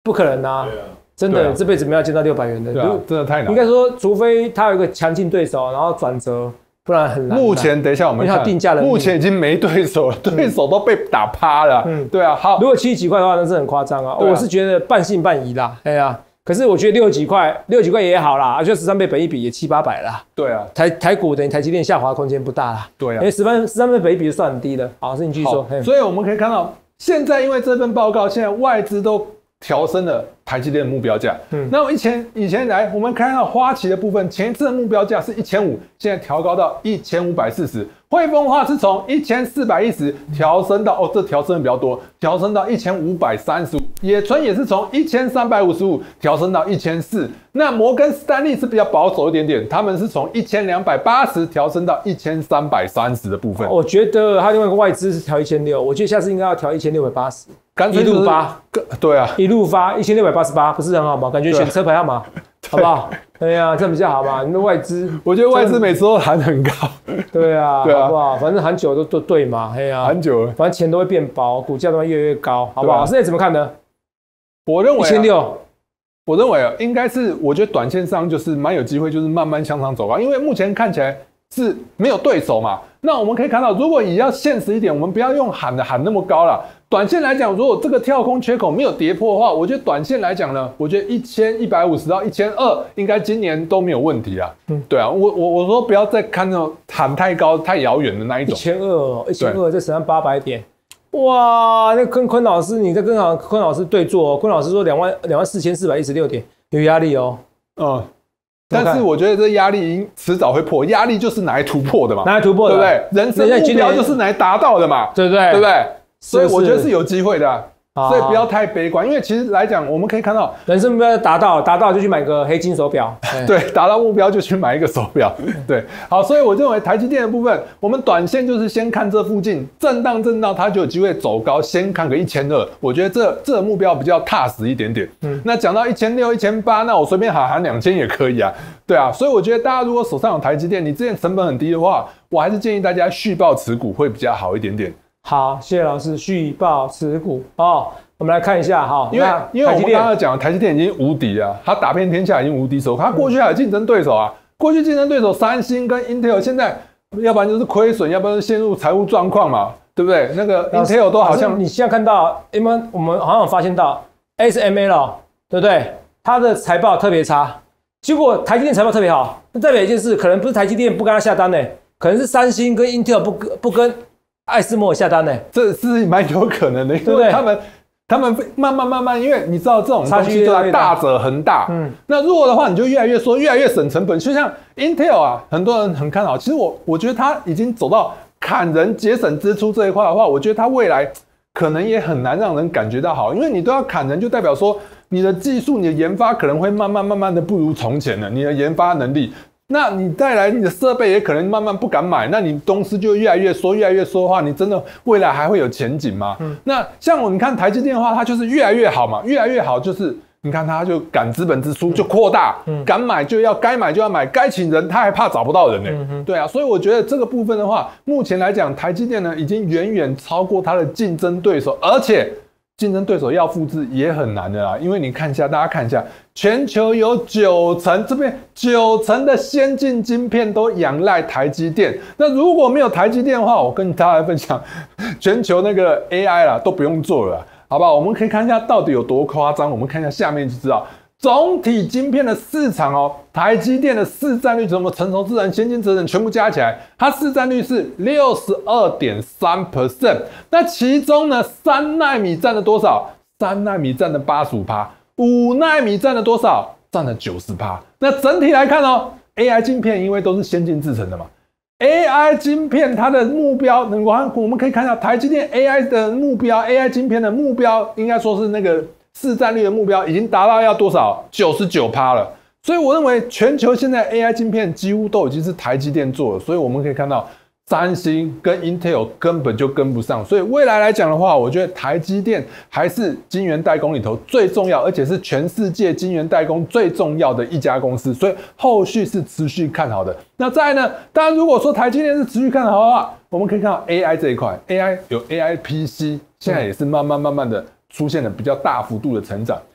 不可能啊！真的，这辈子没有见到六百元的， 对啊，真的太难。 应该说，除非他有一个强劲对手，然后转折，不然很难。 目前等一下我们看定价的，目前已经没对手了，对手都被打趴了。嗯，对啊。好， 如果七十几块的话，那是很夸张啊。我是觉得半信半疑啦。哎呀，可是我觉得六几块，六几块也好啦，而且十三倍本益比也七八百啦。 对啊， 台台股等于台积电下滑空间不大啦。 对啊， 因为十三十三倍本益比就算很低了。好，是你继续说。 所以我们可以看到，现在因为这份报告，现在外资都调升了台积电的目标价。嗯，那我以前以前来，我们看到花旗的部分，前一次的目标价是一千五，现在调高到一千五百四十。汇丰的话是从一千四百一十调升到哦，这调升的比较多，调升到一千五百三十五。野村也是从一千三百五十五调升到一千四。那摩根斯丹利是比较保守一点点，他们是从一千两百八十调升到一千三百三十的部分。 我觉得他另外一个外资是调一千六，我觉得下次应该要调一千六百八十，干脆一路发。 对啊， 一路发一千六百八十八，不是很好吗？感觉选车牌号码，好不好？对呀、啊，这样比较好嘛。你们外资， 我觉得外资每次都喊很高。 对啊， 对啊， 好不好？反正喊久都都对嘛，嘿呀、啊， 喊久了， 反正钱都会变薄，股价都会越来越高，好不好？现在、啊、怎么看呢？ 我认为一千六， 我认为啊，应该是我觉得短线上就是蛮有机会，就是慢慢向上走高，因为目前看起来是没有对手嘛。那我们可以看到，如果以要现实一点，我们不要用喊的喊那么高了。短线来讲，如果这个跳空缺口没有跌破的话，我觉得短线来讲呢，我觉得一千一百五十到一千二，应该今年都没有问题啊。嗯，对啊，我我我说不要再看那种喊太高、太遥远的那一种。 一千二，一千二，再乘上八百点，哇！那跟坤老师，你在跟坤老师对坐、哦，坤老师说两万两万四千四百一十六点，有压力哦。 嗯。但是我觉得这压力已经迟早会破，压力就是拿来突破的嘛， 拿来突破的， 对不对？人生目标就是拿来达到的嘛， 对不对？ 对不对？所以我觉得是有机会的、啊，所以不要太悲观，因为其实来讲，我们可以看到， 人生目标达到，达到就去买个黑金手表， 对，达到目标就去买一个手表，对，好，所以我认为台积电的部分，我们短线就是先看这附近震荡震荡，它就有机会走高，先看个一千二，我觉得这这个目标比较踏实一点点。嗯，那讲到一千六、一千八，那我随便喊喊两千也可以啊，对啊，所以我觉得大家如果手上有台积电，你之前成本很低的话，我还是建议大家续抱持股会比较好一点点。 好，谢谢老师，续抱持股哦。我们来看一下哈， 因为因为我们刚刚讲台积电已经无敌了，它打遍天下已经无敌手，它过去还有竞争对手啊，过去竞争对手三星跟 Intel 现在要不然就是亏损，要不然就是陷入财务状况嘛，对不对？那个 Intel 都好像你现在看到，因为我们好像有发现到 A S M L 对不对？它的财报特别差，结果台积电财报特别好，那代表一件事，可能不是台积电不跟他下单呢、欸，可能是三星跟 Intel 不不跟艾斯摩尔下单呢、欸， 这是蛮有可能的，因为他们他们慢慢慢慢，因为你知道这种东西就大者恒大，嗯，那弱的话你就越来越缩，越来越省成本。就像 Intel 啊，很多人很看好，其实我我觉得它已经走到砍人节省支出这一块的话，我觉得它未来可能也很难让人感觉到好，因为你都要砍人，就代表说你的技术、你的研发可能会慢慢慢慢的不如从前了，你的研发能力。那你带来你的设备也可能慢慢不敢买，那你公司就越来越缩，越来越缩的话，你真的未来还会有前景吗？嗯，那像我们看台积电的话，它就是越来越好嘛，越来越好，就是你看它就赶资本支出就扩大，嗯，敢买就要该买就要买，该请人他还怕找不到人呢、欸，嗯、对啊，所以我觉得这个部分的话，目前来讲，台积电呢已经远远超过它的竞争对手，而且竞争对手要复制也很难的啦，因为你看一下，大家看一下，全球有九成这边九成的先进晶片都仰赖台积电。那如果没有台积电的话，我跟大家分享，全球那个 A I 啦都不用做了啦，好不好？我们可以看一下到底有多夸张，我们看一下下面就知道。总体晶片的市场哦，台积电的市占率，什么成熟制程、先进制程全部加起来，它市占率是 百分之六十二点三。那其中呢，三奈米占了多少？三奈米占了 百分之八十五， 五奈米占了多少？占了 百分之九十。那整体来看哦 ，A I 晶片因为都是先进制程的嘛 ，A I 晶片它的目标，能够我们可以看到台积电 A I 的目标 ，A I 晶片的目标应该说是那个。市占率的目标已经达到要多少？ 百分之九十九 了。所以我认为全球现在 A I 晶片几乎都已经是台积电做了，所以我们可以看到三星跟 Intel 根本就跟不上。所以未来来讲的话，我觉得台积电还是晶圆代工里头最重要，而且是全世界晶圆代工最重要的一家公司，所以后续是持续看好的。那再来呢，当然如果说台积电是持续看好的话，我们可以看到 A I 这一块 ，A I 有 A I P C， 现在也是慢慢慢慢的出现了比较大幅度的成长。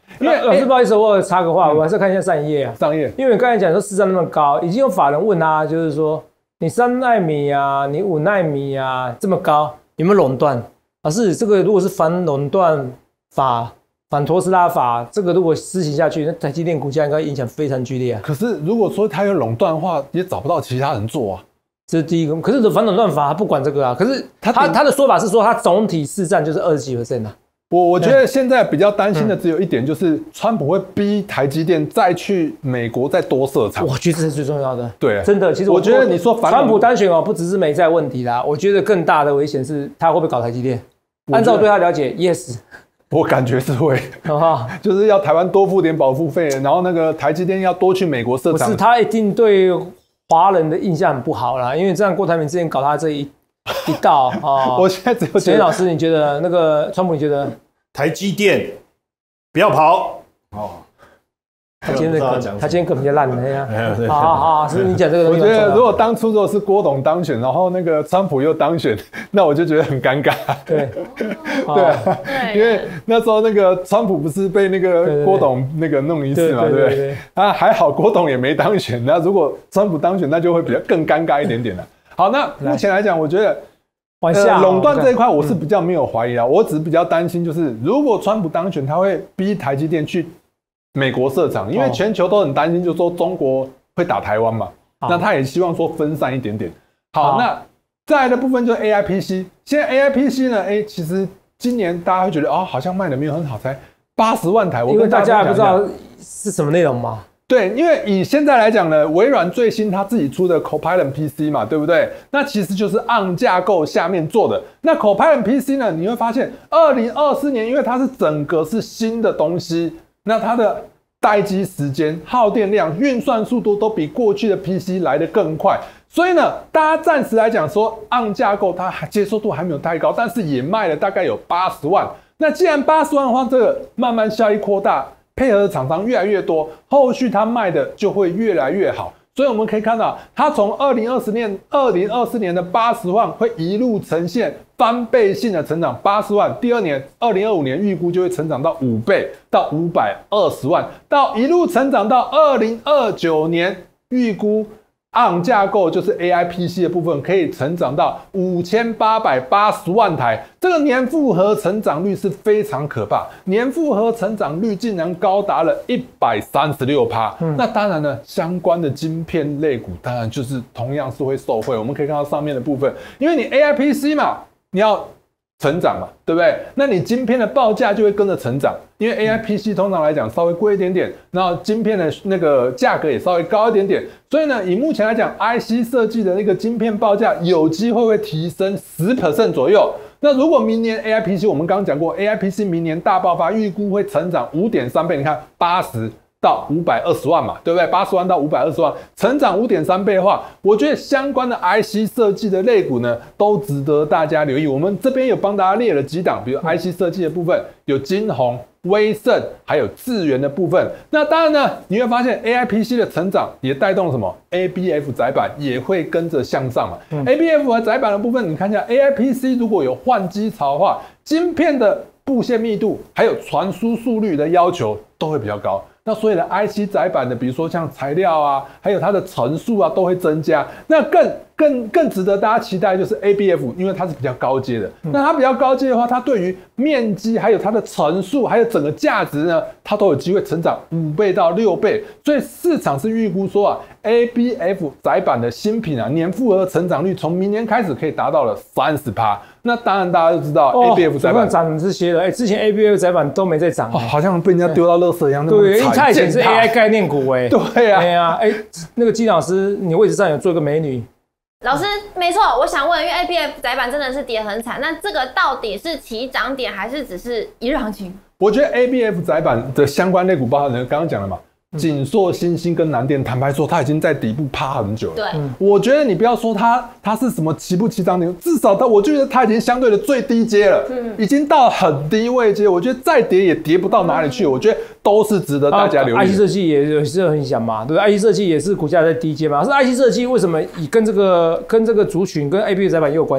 因为老师不好意思，我插个话，我还是看一下上一页啊。 上一页， 因为刚才讲说市占那么高，已经有法人问他，就是说你三奈米啊，你五奈米啊这么高，有没有垄断？老师，这个如果是反垄断法、反特斯拉法，这个如果施行下去，那台积电股价应该影响非常剧烈啊。 可是如果说它有垄断的话，也找不到其他人做啊。 这是第一个。可是反垄断法他不管这个啊。可是他他他的说法是说，他总体市占就是二十几 percent 啊。 我我觉得现在比较担心的只有一点，就是川普会逼台积电再去美国再多设厂。 我觉得这是最重要的。 对， 真的，其实我, 我觉得你说反川普单选哦，不只是美债问题啦，我觉得更大的危险是他会不会搞台积电。按照我对他了解 ，yes， 我感觉是会，好不好？就是要台湾多付点保护费，然后那个台积电要多去美国设厂。 不是，他一定对华人的印象很不好啦，因为这样郭台铭之前搞他这一一道啊。 我现在只有陈老师，你觉得那个川普，你觉得？ 台积电不要跑哦！ 他今天的梗，他今天梗比较烂的呀。好好好，是你讲这个东西。 我觉得如果当初如果是郭董当选，然后那个川普又当选，那我就觉得很尴尬。 对， 对啊，因为那时候那个川普不是被那个郭董那个弄一次嘛，对不对？啊，还好郭董也没当选。那如果川普当选，那就会比较更尴尬一点点了。好，那目前来讲，我觉得。呃，垄断这一块我是比较没有怀疑啊，我只是比较担心，就是如果川普当选，他会逼台积电去美国设厂，因为全球都很担心，就是说中国会打台湾嘛，那他也希望说分散一点点。好，那再来的部分就是 A I P C， 现在 A I P C 呢，哎，其实今年大家会觉得哦，好像卖的没有很好，才八十万台，我因为大家还不知道是什么内容嘛。 对，因为以现在来讲呢，微软最新它自己出的 Copilot P C 嘛，对不对？那其实就是 A R M 架构下面做的。那 Copilot P C 呢，你会发现二零二四年，因为它是整个是新的东西，那它的待机时间、耗电量、运算速度都比过去的 P C 来得更快。所以呢，大家暂时来讲说 A R M 架构它接受度还没有太高，但是也卖了大概有八十万。那既然八十万的话，这个慢慢效益扩大。配合的厂商越来越多，后续它卖的就会越来越好。所以我们可以看到，它从二零二四年、二零二四年的八十万会一路呈现翻倍性的成长，八十万。第二年，二零二五年预估就会成长到五倍，到五百二十万，到一路成长到二零二九年预估。A R M 架构就是 A I P C 的部分，可以成长到五千八百八十万台，这个年复合成长率是非常可怕，年复合成长率竟然高达了 一百三十六趴。那当然呢，相关的晶片类股当然就是同样是会受惠。我们可以看到上面的部分，因为你 A I P C 嘛，你要成长嘛，对不对？那你晶片的报价就会跟着成长，因为 A I P C 通常来讲稍微贵一点点，然后晶片的那个价格也稍微高一点点，所以呢，以目前来讲 ，I C 设计的那个晶片报价有机会会提升 百分之十 左右。那如果明年 A I P C 我们刚刚讲过 ，A I P C 明年大爆发，预估会成长 五点三倍，你看八十。到五百二十万嘛，对不对？八十万到五百二十万，成长 五点三倍的话，我觉得相关的 I C 设计的类股呢，都值得大家留意。我们这边有帮大家列了几档，比如 I C 设计的部分，有金鸿、威盛，还有智原的部分。那当然呢，你会发现 A I P C 的成长也带动什么 A B F 载板也会跟着向上嘛。嗯、A B F 和载板的部分，你看一下 A I P C 如果有换机潮的话，晶片的布线密度还有传输速率的要求都会比较高。那所以呢 I C 载板的，比如说像材料啊，还有它的层数啊，都会增加。那更更更值得大家期待就是 A B F， 因为它是比较高阶的。那它比较高阶的话，它对于面积、还有它的层数、还有整个价值呢，它都有机会成长五倍到六倍。所以市场是预估说啊 ，A B F 载板的新品啊，年复合成长率从明年开始可以达到了 百分之三十。那当然大家都知道 A B F 载板涨这些了，哎，之前 A B F 载板都没在涨、 哦，好像被人家丢到垃圾一样。 对，因为它以前是 A I 概念股，哎， 对啊， 对啊，哎，那个金老师，你位置上有做一个美女。 老师，没错，我想问，因为 A B F 载板真的是跌很惨，那这个到底是起涨点还是只是一日行情？ 我觉得 A B F 载板的相关类股，包含刚刚讲了嘛。锦硕、新兴跟南电，坦白说，它已经在底部趴很久了。 对， 我觉得你不要说它，它是什么起不起涨点，至少它，我觉得它已经相对的最低阶了，嗯，已经到很低位阶。我觉得再跌也跌不到哪里去，嗯、我觉得都是值得大家留意。 啊、I C 设计也是很响嘛，对不对 ？I C 设计也是股价在低阶嘛，是 I C 设计为什么以跟这个跟这个族群跟 A B F 载板也有关系？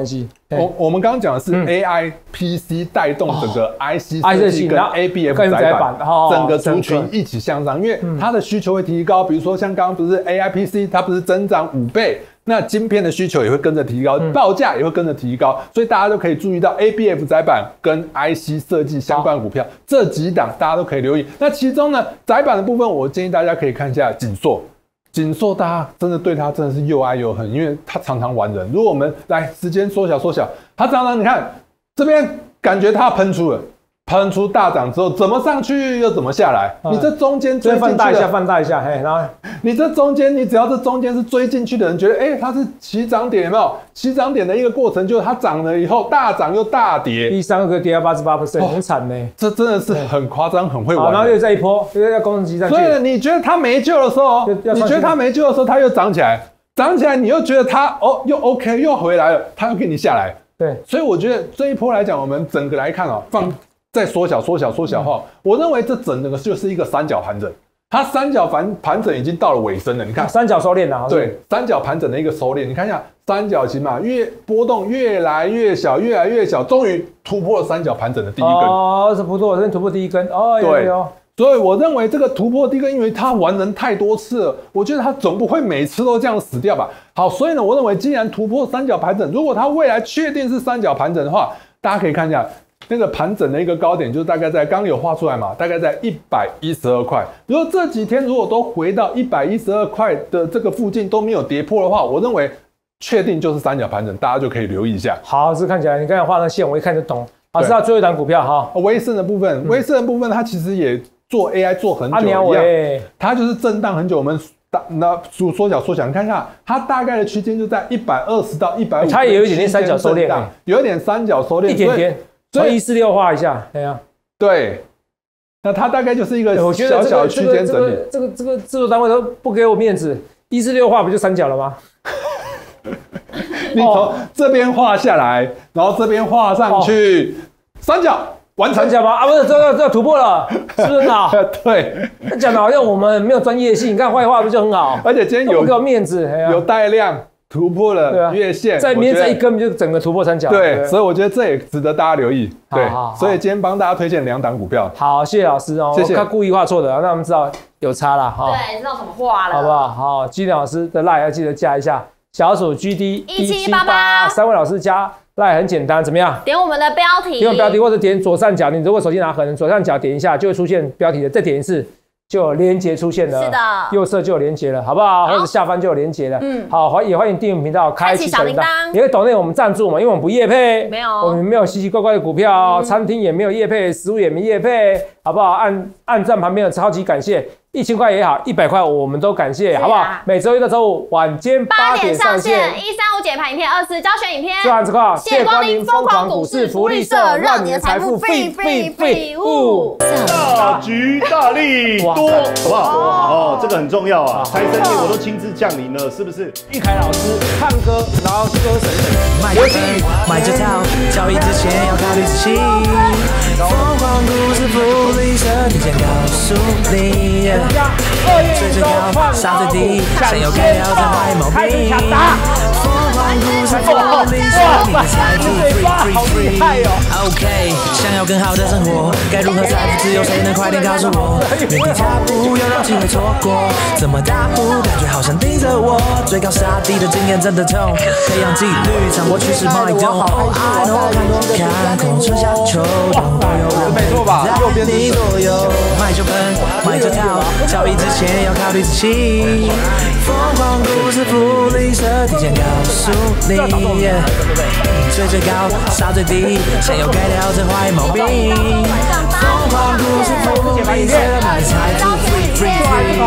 我我们刚刚讲的是 A I P C 带动整个 I C 设计跟 A B F 载板，整个族群一起向上，因为它的需求会提高。比如说像刚刚不是 A I P C， 它不是增长五倍，那晶片的需求也会跟着提高，报价也会跟着提高，所以大家都可以注意到 A B F 载板跟 I C 设计相关的股票这几档，大家都可以留意。那其中呢，载板的部分，我建议大家可以看一下景硕。景硕大家真的对它真的是又爱又恨，因为它常常玩人。如果我们来时间缩小缩小，它常常你看这边感觉它喷出了，喷出大涨之后怎么上去又怎么下来？嗯、你这中间追进去放大一下，放大一下，嘿，然后你这中间你只要这中间是追进去的人，觉得哎、欸、它是起涨点有没有？起涨点的一个过程就是它涨了以后大涨又大跌， 第三个跌到八十八 percent， 很惨呢。 这真的是很夸张，很会玩。 然后又再一波，又要攻击上去。 所以你觉得它没救的时候，你觉得它没救的时候，它又涨起来，涨起来你又觉得它哦又 OK 又回来了，它又给你下来。 对， 所以我觉得这一波来讲，我们整个来看哦，放再缩小缩小缩小后，我认为这整个就是一个三角盘整。它三角盘盘整已经到了尾声了，你看三角收敛了， 对，三角盘整的一个收敛，你看一下三角形嘛，越波动越来越小，越来越小，终于突破了三角盘整的第一根。 哦，是不错，这突破第一根，哦， 对，所以我认为这个突破第一根，因为它玩人太多次了，我觉得它总不会每次都这样死掉吧。好，所以呢，我认为既然突破三角盘整，如果它未来确定是三角盘整的话，大家可以看一下。那个盘整的一个高点，就是大概在刚刚有画出来嘛，大概在一百一十二块。如果这几天如果都回到一百一十二块的这个附近都没有跌破的话，我认为确定就是三角盘整，大家就可以留意一下。 好，这看起来你刚才画那线，我一看就懂。好，是它最后一档股票哈。 威盛的部分，威盛的部分它其实也做 A I 做很久一样，它就是震荡很久。我们那缩缩小缩小，你看一下，它大概的区间就在一百二十到一百五十， 它也有一点点三角收敛， 有一点三角收敛， 一点点。所以一四六画一下，对呀， 对，那它大概就是一个小小区间整理。 这个这个制作单位都不给我面子，一四六画不就三角了吗？ 你从这边画下来，然后这边画上去，三角完成三角吗？啊，不是，这个这个突破了，是不是很好？ 对， 讲的好像我们没有专业性，你看画一画不就很好？ 而且今天有给我面子， 有带量。突破了月线， 在明天这一根就整个突破三角。 对，所以我觉得这也值得大家留意。对，所以今天帮大家推荐两档股票。 好，谢谢老师哦， 谢谢。 他故意画错的，让我们知道有差了哈。 对，知道怎么画了， 好不好？好，基典老师的 line 要记得加一下，小鼠 G D 一七八八， 三位老师加 line 很简单，怎么样？ 点我们的标题， 点我们标题或者点左上角，你如果手机拿可能左上角点一下就会出现标题的，再点一次。就有连结出现了， 是的， 右侧就有连结了，好不好？或者下方就有连结了。嗯，好，欢也欢迎订阅我们频道，开启小铃铛。你会抖内我们赞助嘛？因为我们不业配， 没有， 我们没有奇奇怪怪的股票，餐厅也没有业配，食物也没业配，好不好？按按赞旁边的超级感谢，一千块也好，一百块我们都感谢，好不好？每周一到周五晚间八点上线， 一三五解盘影片，二四教学影片。 做完之后， 谢谢光临疯狂股市福利社，让你的财富飞飞飞舞。 大吉大利多，好不好？哦，这个很重要啊！财神爷我都亲自降临了，是不是？ 玉凯老师唱歌，然后歌神神， 买就对，买就套，交易之前要考虑仔细。疯狂股市福利社提前告诉你，最最高，杀最低，想要改掉这坏毛病。疯狂股市福利社，你的财富 free free free。OK， 想要更好的生活，该如何财富自由？谁能快点告诉我？原地踏步，又让机会错过。怎么打呼？感觉好像盯着我。最高杀低的经验真的痛。培养纪律，掌握趋势脉动。Oh I know， 看空春夏秋冬都有人陪在你左右。买就喷，买就套，交易之前要考虑仔细。疯狂股市福利社提前告诉你，最最高，杀最低，想要改掉这坏毛病。疯狂股市福利社，买财富 free free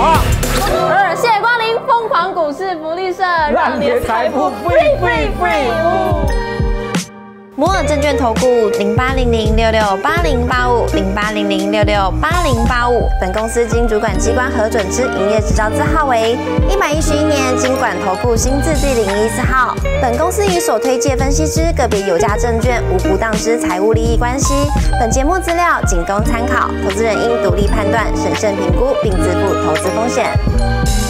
free。 二，谢谢光临疯狂股市福利社，让你的财富 free free free。摩尔证券投顾零八零零六六八零八五零八零零六六八零八五，本公司经主管机关核准之营业执照字号为一百一十一年金管投顾新字第零一四号。本公司与所推介分析之个别有价证券无不当之财务利益关系。本节目资料仅供参考，投资人应独立判断、审慎评估并自负投资风险。